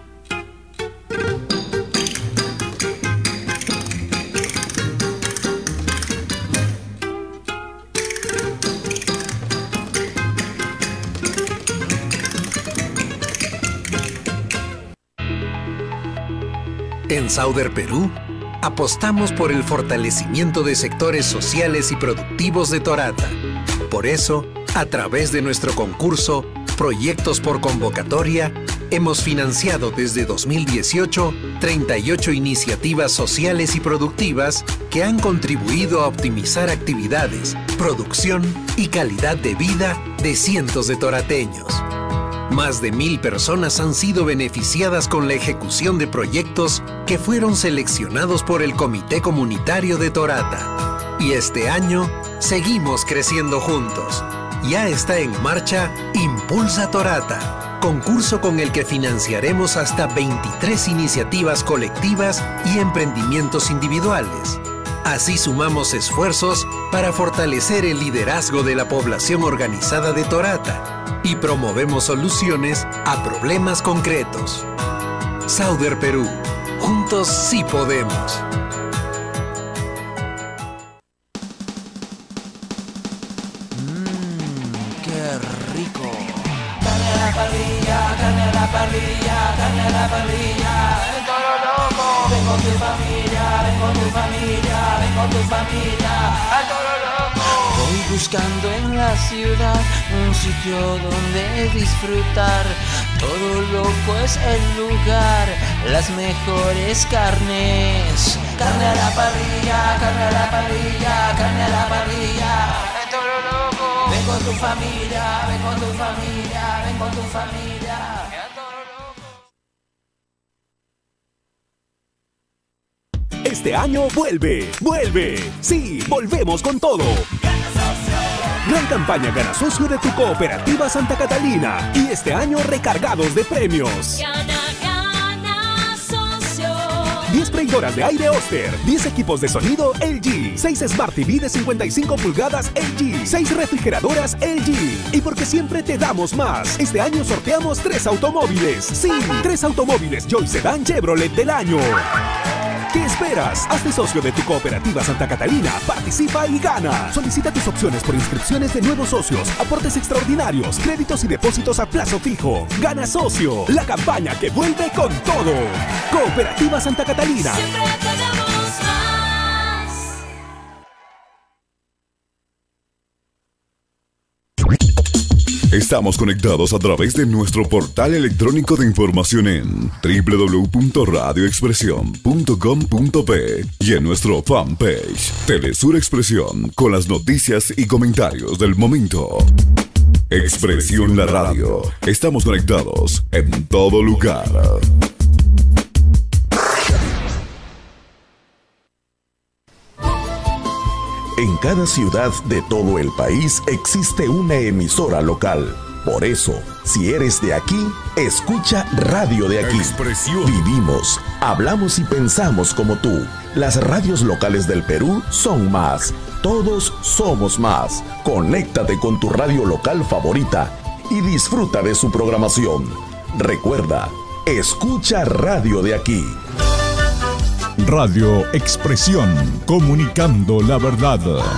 En Sauder Perú, apostamos por el fortalecimiento de sectores sociales y productivos de Torata. Por eso, a través de nuestro concurso Proyectos por Convocatoria, hemos financiado desde dos mil dieciocho treinta y ocho iniciativas sociales y productivas que han contribuido a optimizar actividades, producción y calidad de vida de cientos de torateños. Más de mil personas han sido beneficiadas con la ejecución de proyectos que fueron seleccionados por el Comité Comunitario de Torata. Y este año, seguimos creciendo juntos. Ya está en marcha Impulsa Torata, concurso con el que financiaremos hasta veintitrés iniciativas colectivas y emprendimientos individuales. Así sumamos esfuerzos para fortalecer el liderazgo de la población organizada de Torata y promovemos soluciones a problemas concretos. Sauder Perú, juntos sí podemos. Mmm, qué rico. Carne a la parrilla, carne a la parrilla, carne a la parrilla, el toro loco. Ven con tu familia, ven con tu familia, ven con tu familia, al toro loco. Voy buscando en la ciudad un sitio donde disfrutar. Todo loco es el lugar, las mejores carnes. Carne a la parrilla, carne a la parrilla, carne a la parrilla, el toro loco. Ven con tu familia, ven con tu familia, ven con tu familia, el toro loco. Este año vuelve, vuelve. Sí, volvemos con todo. Gran campaña Gana Socio de tu Cooperativa Santa Catalina. Y este año recargados de premios. Gana, gana, socio. diez freidoras de aire Oster, diez equipos de sonido L G, seis Smart T V de cincuenta y cinco pulgadas L G, seis refrigeradoras L G. Y porque siempre te damos más, este año sorteamos tres automóviles. Sí, tres automóviles Joy Sedan Chevrolet del año. ¿Qué esperas? Hazte socio de tu Cooperativa Santa Catalina, participa y gana. Solicita tus opciones por inscripciones de nuevos socios, aportes extraordinarios, créditos y depósitos a plazo fijo. Gana socio, la campaña que vuelve con todo. Cooperativa Santa Catalina. Siempre tenemos más. Estamos conectados a través de nuestro portal electrónico de información en doble u doble u doble u punto radio expresión punto com punto pe y en nuestro fanpage Telesur Expresión con las noticias y comentarios del momento. Expresión La Radio. Estamos conectados en todo lugar. En cada ciudad de todo el país existe una emisora local. Por eso, si eres de aquí, escucha Radio de Aquí. Expresión. Vivimos, hablamos y pensamos como tú. Las radios locales del Perú son más. Todos somos más. Conéctate con tu radio local favorita y disfruta de su programación. Recuerda, escucha Radio de Aquí. Radio Expresión, comunicando la verdad.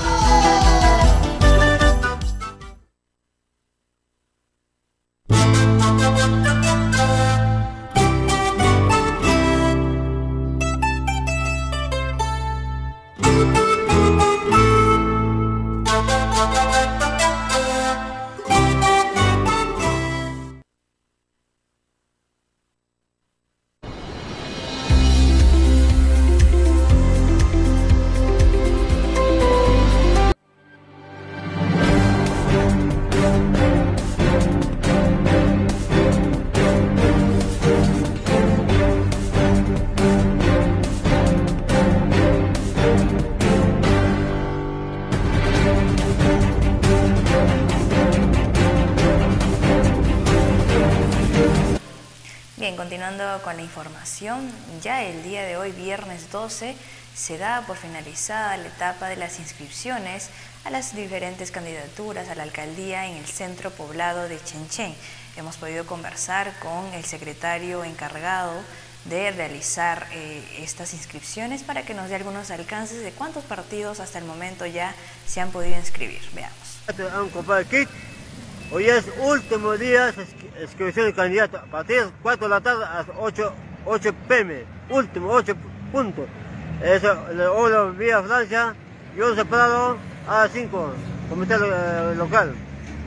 Continuando con la información, ya el día de hoy, viernes doce, se da por finalizada la etapa de las inscripciones a las diferentes candidaturas a la alcaldía en el centro poblado de Chenchen. Hemos podido conversar con el secretario encargado de realizar eh, estas inscripciones para que nos dé algunos alcances de cuántos partidos hasta el momento ya se han podido inscribir. Veamos. Han comprado el kit. Hoy es último día de inscripción de candidato. A partir de las cuatro de la tarde a las ocho pe eme. Último, ocho puntos. Eso, hoy vía Francia, yo separado a las cinco, comité local.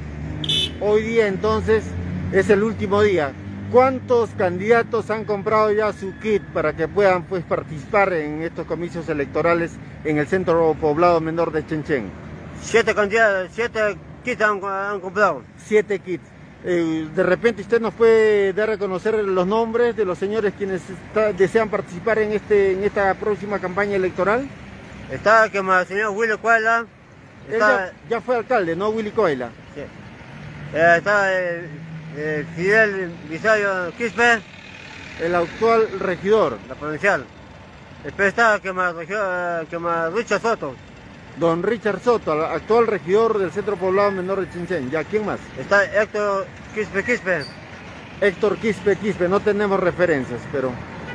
Hoy día entonces es el último día. ¿Cuántos candidatos han comprado ya su kit para que puedan pues participar en estos comicios electorales en el centro poblado menor de Chenchen? Siete candidatos, siete kits han, han comprado. Siete kits. Eh, de repente usted nos puede dar a conocer los nombres de los señores quienes está, desean participar en este en esta próxima campaña electoral. Está que el señor Willy Coela. Está... Ya, ya fue alcalde, ¿no? Willy Coela. Sí. Eh, está eh, eh, Fidel Visario Quispe. El actual regidor. La provincial. Después está que más, que más Richard Soto. Don Richard Soto, actual regidor del centro poblado menor de Chenchen. ¿Ya quién más? Está Héctor Quispe Quispe. Héctor Quispe Quispe, no tenemos referencias, pero...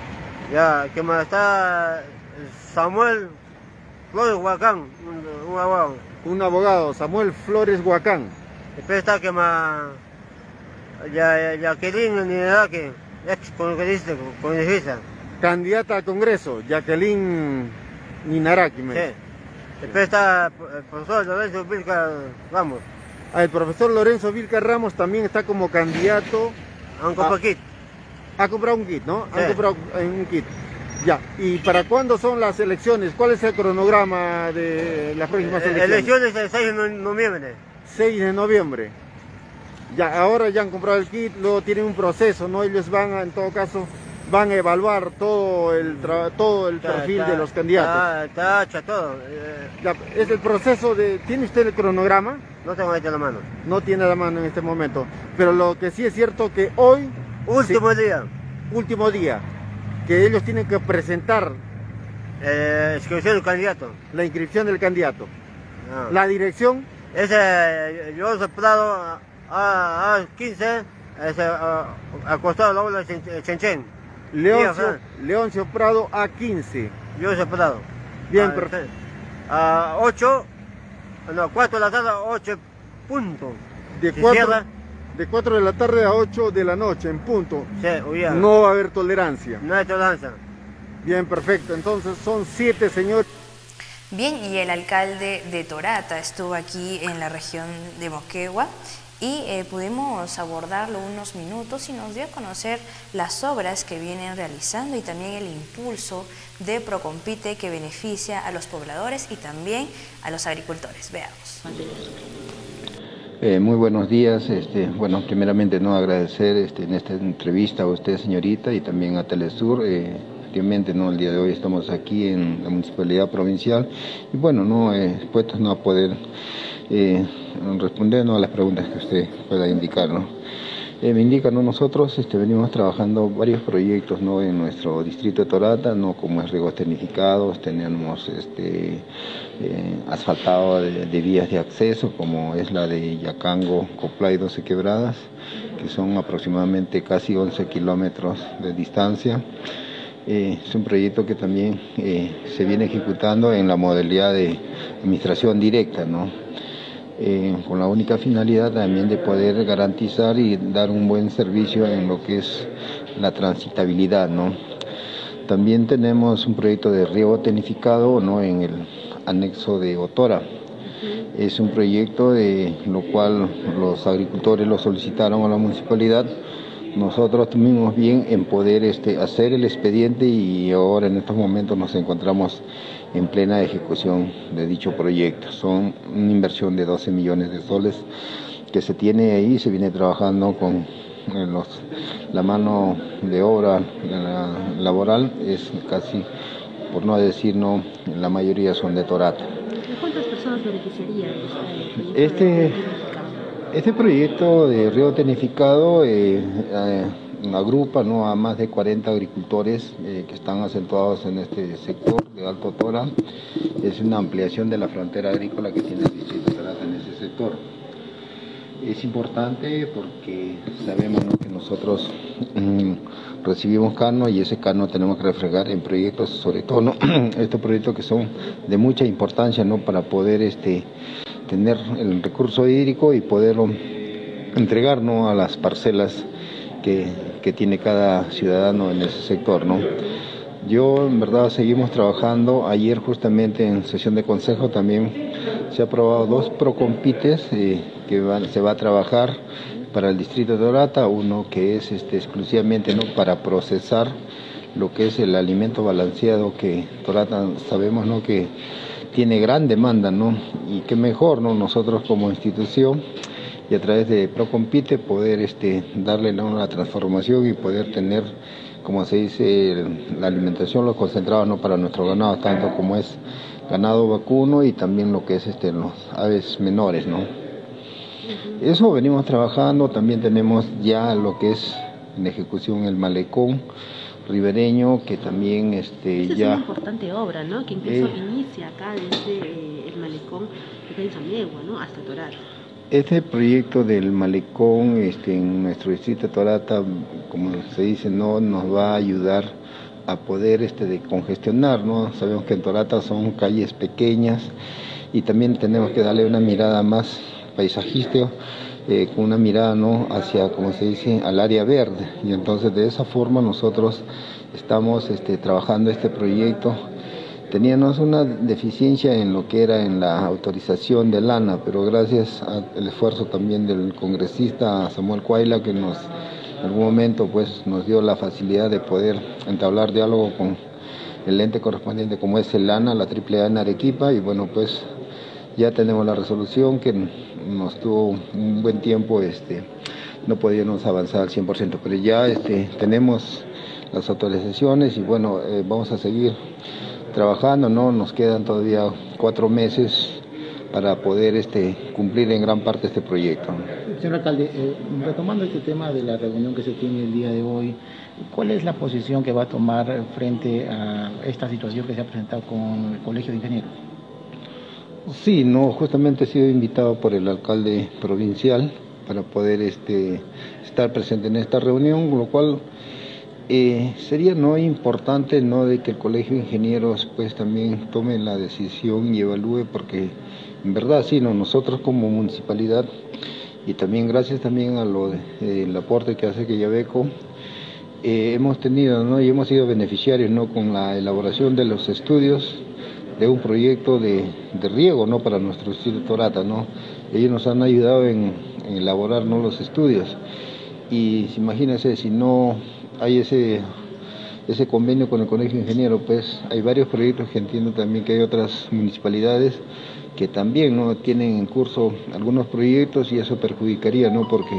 Ya, ¿qué más? Está Samuel Flores Huacán, un, un abogado. Un abogado, Samuel Flores Huacán. Después está que más... Ya, Jacqueline Ninaraque, ex congresista, congresista. Candidata a Congreso, Jacqueline Ninaraque. Sí. Después está el profesor Lorenzo Vilca Ramos. Ah, el profesor Lorenzo Vilca Ramos también está como candidato. Han comprado a... kit. Ha comprado un kit, ¿no? Sí. Han comprado un kit. Ya. ¿Y para cuándo son las elecciones? ¿Cuál es el cronograma de las próximas elecciones? Elecciones el seis de noviembre. seis de noviembre. Ya, ahora ya han comprado el kit, luego tienen un proceso, ¿no? Ellos van, a, en todo caso, van a evaluar todo el todo el está, perfil está, de los candidatos. Está hecho todo. Ya, es el proceso de... ¿Tiene usted el cronograma? No tengo ahí a la mano. No tiene a la mano en este momento. Pero lo que sí es cierto que hoy... Último sí, día. Último día. Que ellos tienen que presentar... Eh, inscripción del candidato. La inscripción del candidato. No. La dirección... Ese, yo he soplado a, a, a quince, ese, a, acostado al lado de Chenchen. Leoncio, Leoncio Prado A quince. yo separado. Bien, a, perfecto. A ocho, no, cuatro de la tarde, ocho punto. De Se cuatro, cierra. de cuatro de la tarde a ocho de la noche, en punto. Sí, oye. No va a haber tolerancia. No hay tolerancia. Bien, perfecto. Entonces son siete, señores. Bien, y el alcalde de Torata estuvo aquí en la región de Moquegua y eh, pudimos abordarlo unos minutos y nos dio a conocer las obras que vienen realizando y también el impulso de Procompite que beneficia a los pobladores y también a los agricultores. Veamos. Eh, muy buenos días. Este, bueno, primeramente no agradecer este, en esta entrevista a usted, señorita, y también a Telesur. Eh, efectivamente, no, el día de hoy estamos aquí en la Municipalidad Provincial y bueno, no eh, puestos no a poder eh, responder ¿no? a las preguntas que usted pueda indicar, ¿no? Eh, me indican, ¿no? Nosotros este, venimos trabajando varios proyectos, ¿no? En nuestro distrito de Torata, ¿no? Como es riegos tecnificados, tenemos este, eh, asfaltado de, de vías de acceso, como es la de Yacango, Coplay, doce Quebradas, que son aproximadamente casi once kilómetros de distancia. Eh, es un proyecto que también eh, se viene ejecutando en la modalidad de administración directa, ¿no? Eh, con la única finalidad también de poder garantizar y dar un buen servicio en lo que es la transitabilidad, ¿no? También tenemos un proyecto de riego tecnificado, ¿no? En el anexo de Otora. Es un proyecto de lo cual los agricultores lo solicitaron a la municipalidad. Nosotros tuvimos bien en poder este, hacer el expediente y ahora en estos momentos nos encontramos en plena ejecución de dicho proyecto. Son una inversión de doce millones de soles que se tiene ahí, se viene trabajando con los, la mano de obra la, laboral, es casi, por no decir no, la mayoría son de Torata. ¿Cuántas personas beneficiaría este proyecto? Este, este proyecto de riego tecnificado eh, eh, agrupa, ¿no? a más de cuarenta agricultores eh, que están acentuados en este sector de Alto Tora. Es una ampliación de la frontera agrícola que tiene el distrito de Torata en ese sector. Es importante porque sabemos, ¿no? que nosotros mmm, recibimos cano y ese cano tenemos que reflejar en proyectos, sobre todo ¿no? estos proyectos que son de mucha importancia, ¿no? para poder este, tener el recurso hídrico y poderlo entregar, ¿no? a las parcelas que, que tiene cada ciudadano en ese sector, ¿no? Yo, en verdad, seguimos trabajando. Ayer, justamente en sesión de consejo, también se ha aprobado dos procompites eh, que van, se va a trabajar para el distrito de Torata, uno que es este, exclusivamente ¿no? para procesar lo que es el alimento balanceado, que Torata sabemos ¿no? que tiene gran demanda, ¿no? y qué mejor ¿no? nosotros como institución y a través de Procompite poder este, darle ¿no? una transformación y poder tener, como se dice, el, la alimentación, los concentrados ¿no? para nuestro ganado, tanto como es ganado vacuno y también lo que es este, los aves menores, ¿no? Eso venimos trabajando. También tenemos ya lo que es en ejecución el malecón ribereño, que también este, Esa ya... es una importante obra, ¿no? Que incluso eh, inicia acá desde eh, el malecón que está en Samegua, ¿no? hasta Torata. Este proyecto del malecón este, en nuestro distrito de Torata, como se dice, no nos va a ayudar a poder este, descongestionar, ¿no? Sabemos que en Torata son calles pequeñas y también tenemos que darle una mirada más paisajística, eh, con una mirada ¿no? hacia, como se dice, al área verde. Y entonces de esa forma nosotros estamos este, trabajando este proyecto. Teníamos una deficiencia en lo que era en la autorización de lana, pero gracias al esfuerzo también del congresista Samuel Cuayla, que nos en algún momento pues nos dio la facilidad de poder entablar diálogo con el ente correspondiente como es el lana, la triple A en Arequipa, y bueno pues ya tenemos la resolución que nos tuvo un buen tiempo, este, no podíamos avanzar al cien por ciento, pero ya este, tenemos las autorizaciones y bueno, eh, vamos a seguir trabajando, ¿no? Nos quedan todavía cuatro meses para poder este, cumplir en gran parte este proyecto. Señor alcalde, eh, retomando este tema de la reunión que se tiene el día de hoy, ¿cuál es la posición que va a tomar frente a esta situación que se ha presentado con el Colegio de Ingenieros? Sí, no, justamente he sido invitado por el alcalde provincial para poder este, estar presente en esta reunión, lo cual Eh, sería no importante no de que el Colegio de Ingenieros pues también tome la decisión y evalúe, porque en verdad sí, no, nosotros como municipalidad, y también gracias también a lo de, eh, el aporte que hace Quellaveco, eh, hemos tenido, ¿no? Y hemos sido beneficiarios, ¿no? Con la elaboración de los estudios de un proyecto de, de riego, ¿no? Para nuestro distrito de Torata, ¿no? Ellos nos han ayudado en, en elaborar, ¿no? Los estudios, y imagínense, si no hay ese, ese convenio con el Colegio de Ingenieros, pues hay varios proyectos que entiendo también que hay otras municipalidades que también no tienen en curso algunos proyectos, y eso perjudicaría, ¿no? Porque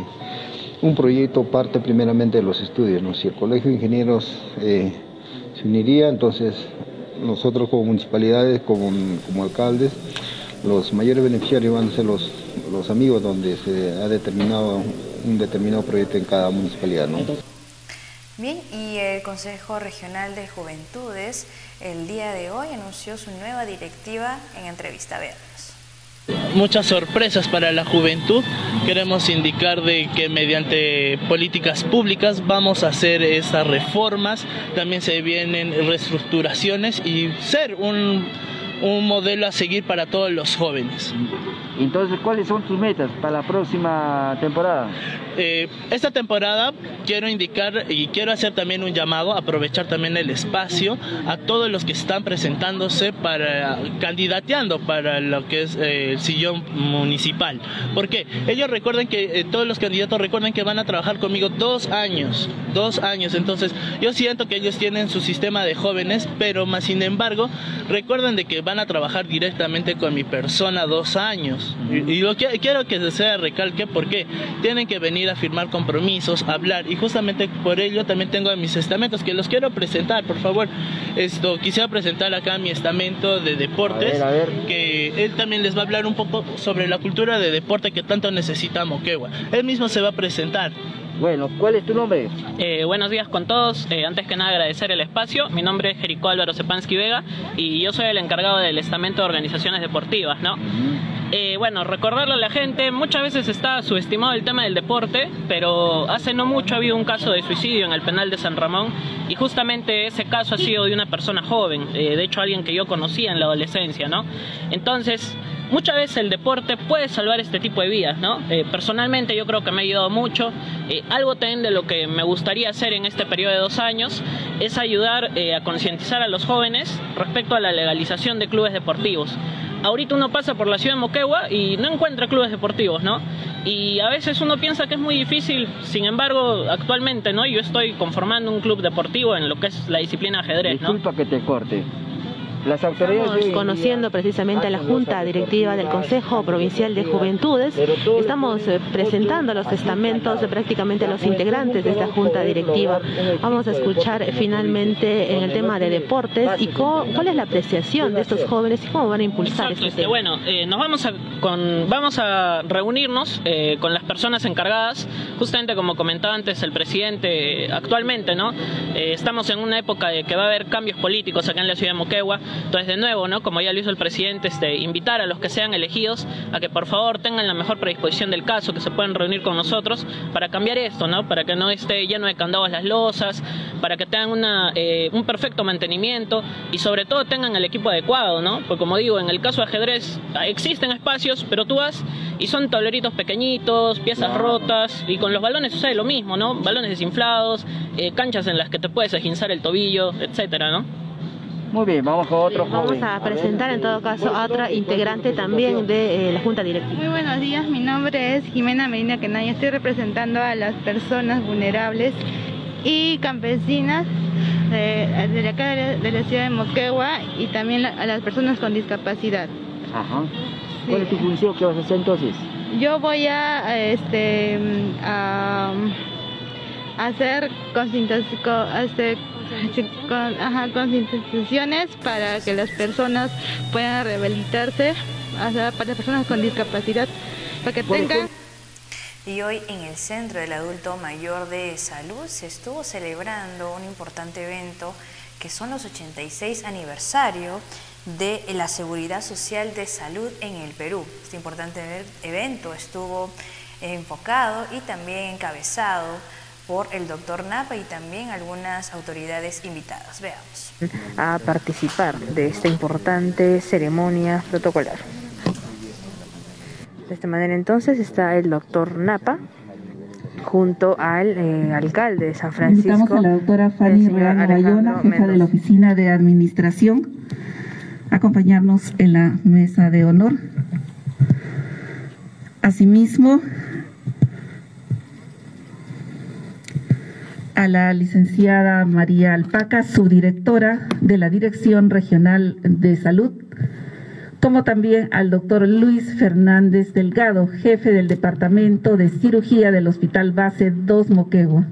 un proyecto parte primeramente de los estudios, ¿no? Si el Colegio de Ingenieros eh, se uniría, entonces nosotros como municipalidades, como, como alcaldes, los mayores beneficiarios van a ser los, los amigos donde se ha determinado un determinado proyecto en cada municipalidad, ¿no? Bien, y el Consejo Regional de Juventudes el día de hoy anunció su nueva directiva en entrevista. Veamos. Muchas sorpresas para la juventud. Queremos indicar de que mediante políticas públicas vamos a hacer estas reformas. También se vienen reestructuraciones y ser un, un modelo a seguir para todos los jóvenes. Entonces, ¿cuáles son tus metas para la próxima temporada? Eh, esta temporada quiero indicar y quiero hacer también un llamado, aprovechar también el espacio a todos los que están presentándose para, candidateando para lo que es eh, el sillón municipal. ¿Por qué? Ellos recuerden que, eh, todos los candidatos recuerden que van a trabajar conmigo dos años, dos años, entonces yo siento que ellos tienen su sistema de jóvenes, pero más sin embargo, recuerden de que van a trabajar directamente con mi persona dos años. Y, y lo que quiero que se recalque, porque tienen que venir a firmar compromisos, a hablar, y justamente por ello también tengo mis estamentos que los quiero presentar, por favor. Esto quisiera presentar acá mi estamento de deportes, a ver, a ver. Que él también les va a hablar un poco sobre la cultura de deporte que tanto necesita Moquegua. Él mismo se va a presentar. Bueno, ¿cuál es tu nombre? Eh, buenos días con todos. Eh, antes que nada agradecer el espacio. Mi nombre es Jericó Álvaro Cepansky Vega y yo soy el encargado del estamento de organizaciones deportivas, ¿no? Uh-huh. Eh, bueno, recordarle a la gente, muchas veces está subestimado el tema del deporte, pero hace no mucho ha habido un caso de suicidio en el penal de San Ramón, y justamente ese caso ha sido de una persona joven, eh, de hecho alguien que yo conocía en la adolescencia, ¿no? Entonces, muchas veces el deporte puede salvar este tipo de vidas, ¿no? Eh, personalmente yo creo que me ha ayudado mucho. Eh, algo también de lo que me gustaría hacer en este periodo de dos años es ayudar eh, a concientizar a los jóvenes respecto a la legalización de clubes deportivos. Ahorita uno pasa por la ciudad de Moquegua y no encuentra clubes deportivos, ¿no? Y a veces uno piensa que es muy difícil, sin embargo, actualmente, ¿no? Yo estoy conformando un club deportivo en lo que es la disciplina ajedrez, ¿no? Disculpa que te corte. Las autoridades Estamos conociendo precisamente a la Junta Directiva del Consejo Provincial de Juventudes. Estamos presentando los estamentos de prácticamente los integrantes de esta Junta Directiva. Vamos a escuchar finalmente en el tema de deportes y cómo, cuál es la apreciación de estos jóvenes y cómo van a impulsar Exacto, este tema. Bueno, eh, nos vamos a, con, vamos a reunirnos eh, con las personas encargadas, justamente como comentaba antes el presidente, actualmente, ¿no? Eh, estamos en una época de que va a haber cambios políticos acá en la ciudad de Moquegua. Entonces, de nuevo, ¿no? Como ya lo hizo el presidente, este, invitar a los que sean elegidos a que por favor tengan la mejor predisposición del caso, que se puedan reunir con nosotros para cambiar esto, ¿no? Para que no esté lleno de candados las losas, para que tengan una, eh, un perfecto mantenimiento y sobre todo tengan el equipo adecuado, ¿no? Porque como digo, en el caso de ajedrez existen espacios, pero tú vas y son tableritos pequeñitos, piezas no. rotas, y con los balones sucede lo mismo, ¿no? Balones desinflados, eh, canchas en las que te puedes esguinzar el tobillo, etcétera, ¿no? Muy bien, vamos con otro joven. Vamos a presentar en todo caso a otra integrante también de eh, la Junta Directiva. Muy buenos días, mi nombre es Jimena Medina Kenaya. Estoy representando a las personas vulnerables y campesinas de, de acá de la, de la ciudad de Moquegua y también la, a las personas con discapacidad. Ajá. ¿Cuál sí. es tu función? ¿Qué vas a hacer entonces? Yo voy a, este, a, a hacer concientización. Con, ajá, concientizaciones para que las personas puedan rehabilitarse, o sea, para las personas con discapacidad, para que tengan... Y hoy en el Centro del Adulto Mayor de Salud se estuvo celebrando un importante evento que son los ochenta y seis aniversario de la Seguridad Social de Salud en el Perú. Este importante evento estuvo enfocado y también encabezado por el doctor Napa y también algunas autoridades invitadas. Veamos. A participar de esta importante ceremonia protocolar. De esta manera entonces está el doctor Napa junto al eh, alcalde de San Francisco. Invitamos a la doctora Fanny Reano Bayona, jefa de la Oficina de Administración, a acompañarnos en la mesa de honor. Asimismo, a la licenciada María Alpaca, subdirectora de la Dirección Regional de Salud, como también al doctor Luis Fernández Delgado, jefe del Departamento de Cirugía del Hospital Base dos Moquegua.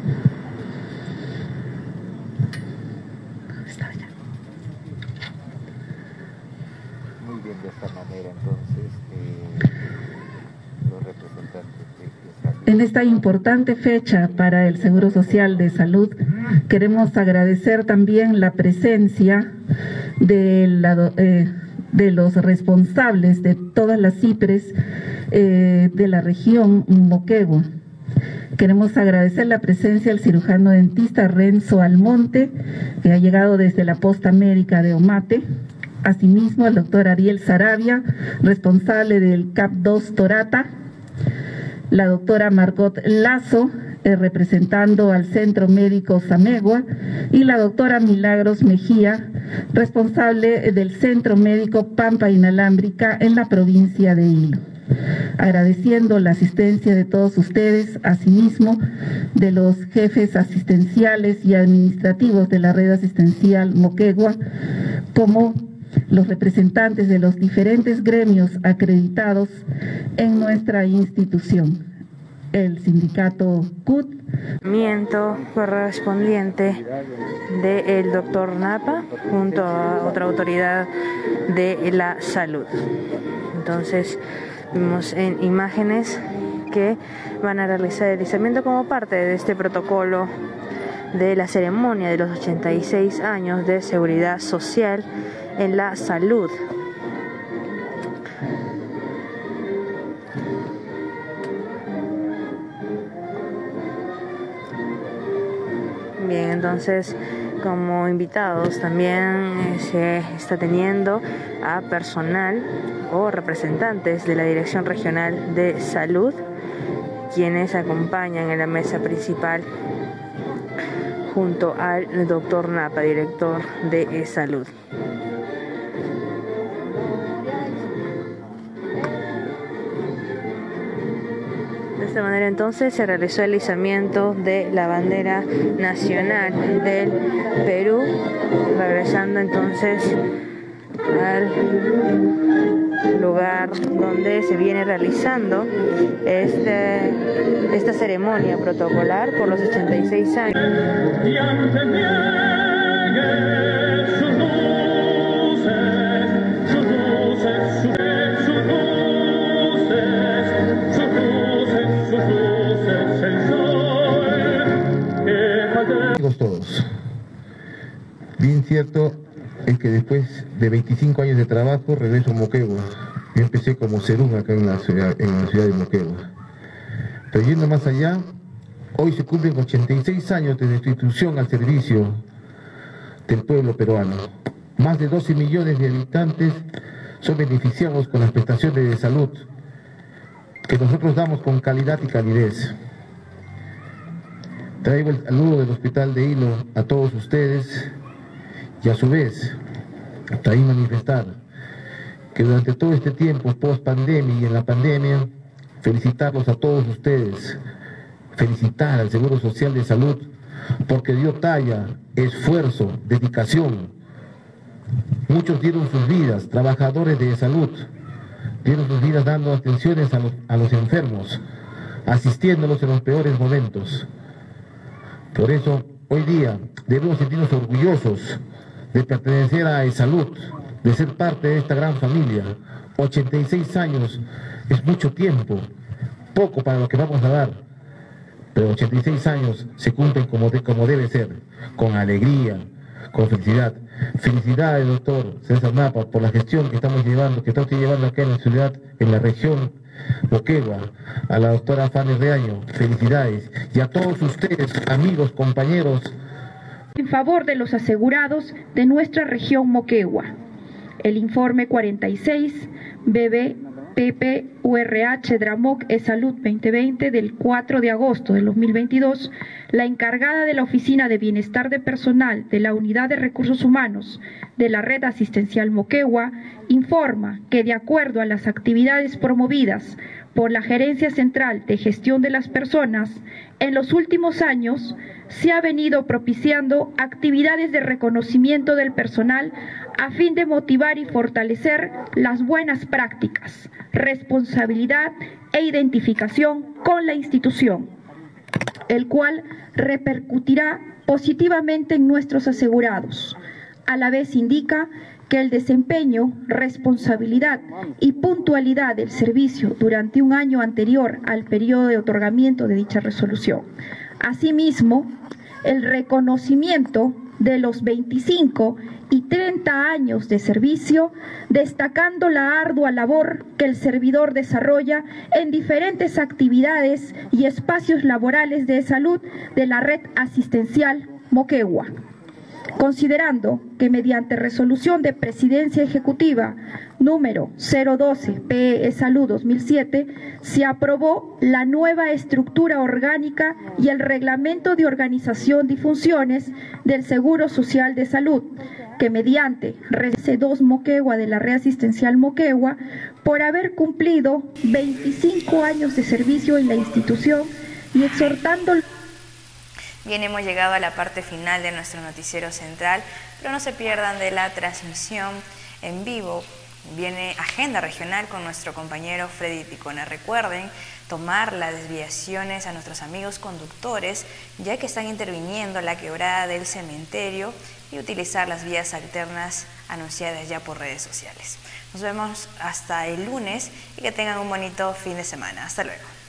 Muy bien, de esta manera entonces eh, los representantes de... En esta importante fecha para el Seguro Social de Salud, queremos agradecer también la presencia de, la, eh, de los responsables de todas las I P R Es eh, de la región Moquegua. Queremos agradecer la presencia del cirujano dentista Renzo Almonte, que ha llegado desde la posta médica de Omate. Asimismo, al doctor Ariel Sarabia, responsable del C A P dos Torata. La doctora Margot Lazo, eh, representando al Centro Médico Samegua, y la doctora Milagros Mejía, responsable del Centro Médico Pampa Inalámbrica en la provincia de Hilo. Agradeciendo la asistencia de todos ustedes, asimismo de los jefes asistenciales y administrativos de la red asistencial Moquegua, como los representantes de los diferentes gremios acreditados en nuestra institución, el sindicato C U T. Correspondiente del doctor Napa junto a otra autoridad de la salud. Entonces, vemos en imágenes que van a realizar el izamiento como parte de este protocolo de la ceremonia de los ochenta y seis años de seguridad social en la salud. Bien, entonces como invitados también se está teniendo a personal o representantes de la Dirección Regional de Salud, quienes acompañan en la mesa principal junto al doctor Napa, director de Salud. De esta manera entonces se realizó el izamiento de la bandera nacional del Perú, regresando entonces al lugar donde se viene realizando este, esta ceremonia protocolar por los ochenta y seis años. Todos. Bien cierto es que después de veinticinco años de trabajo regreso a Moquegua. Yo empecé como serún acá en la ciudad, en la ciudad de Moquegua. Pero yendo más allá, hoy se cumplen ochenta y seis años de nuestra institución al servicio del pueblo peruano. Más de doce millones de habitantes son beneficiados con las prestaciones de salud que nosotros damos con calidad y calidez. Traigo el saludo del Hospital de Hilo a todos ustedes y a su vez también manifestar que durante todo este tiempo post pandemia y en la pandemia, felicitarlos a todos ustedes, felicitar al Seguro Social de Salud porque dio talla, esfuerzo, dedicación. Muchos dieron sus vidas, trabajadores de salud, dieron sus vidas dando atenciones a los, a los enfermos, asistiéndolos en los peores momentos. Por eso, hoy día debemos sentirnos orgullosos de pertenecer a E-Salud, de ser parte de esta gran familia. ochenta y seis años es mucho tiempo, poco para lo que vamos a dar, pero ochenta y seis años se cumplen como, de, como debe ser, con alegría, con felicidad. Felicidades, doctor César Napa, por la gestión que estamos llevando, que está usted llevando acá en la ciudad, en la región Moquegua, a la doctora Fanny Reaño, felicidades, y a todos ustedes, amigos, compañeros. En favor de los asegurados de nuestra región Moquegua. El informe cuarenta y seis, B B P P U R H Dramoc E-Salud veinte veinte del cuatro de agosto del dos mil veintidós, la encargada de la Oficina de Bienestar de Personal de la Unidad de Recursos Humanos de la Red Asistencial Moquegua informa que de acuerdo a las actividades promovidas por la Gerencia Central de Gestión de las Personas, en los últimos años se ha venido propiciando actividades de reconocimiento del personal a fin de motivar y fortalecer las buenas prácticas, responsabilidad e identificación con la institución, el cual repercutirá positivamente en nuestros asegurados. A la vez indica que el desempeño, responsabilidad y puntualidad del servicio durante un año anterior al periodo de otorgamiento de dicha resolución. Asimismo, el reconocimiento de los veinticinco y treinta años de servicio, destacando la ardua labor que el servidor desarrolla en diferentes actividades y espacios laborales de salud de la Red Asistencial Moquegua. Considerando que mediante resolución de Presidencia Ejecutiva número cero doce P E Salud dos mil siete se aprobó la nueva estructura orgánica y el reglamento de organización y funciones del Seguro Social de Salud, que mediante C dos Moquegua de la Red Asistencial Moquegua, por haber cumplido veinticinco años de servicio en la institución y exhortando. Bien, hemos llegado a la parte final de nuestro noticiero central, pero no se pierdan de la transmisión en vivo. Viene Agenda Regional con nuestro compañero Freddy Ticona. Recuerden tomar las desviaciones a nuestros amigos conductores, ya que están interviniendo la quebrada del cementerio, y utilizar las vías alternas anunciadas ya por redes sociales. Nos vemos hasta el lunes y que tengan un bonito fin de semana. Hasta luego.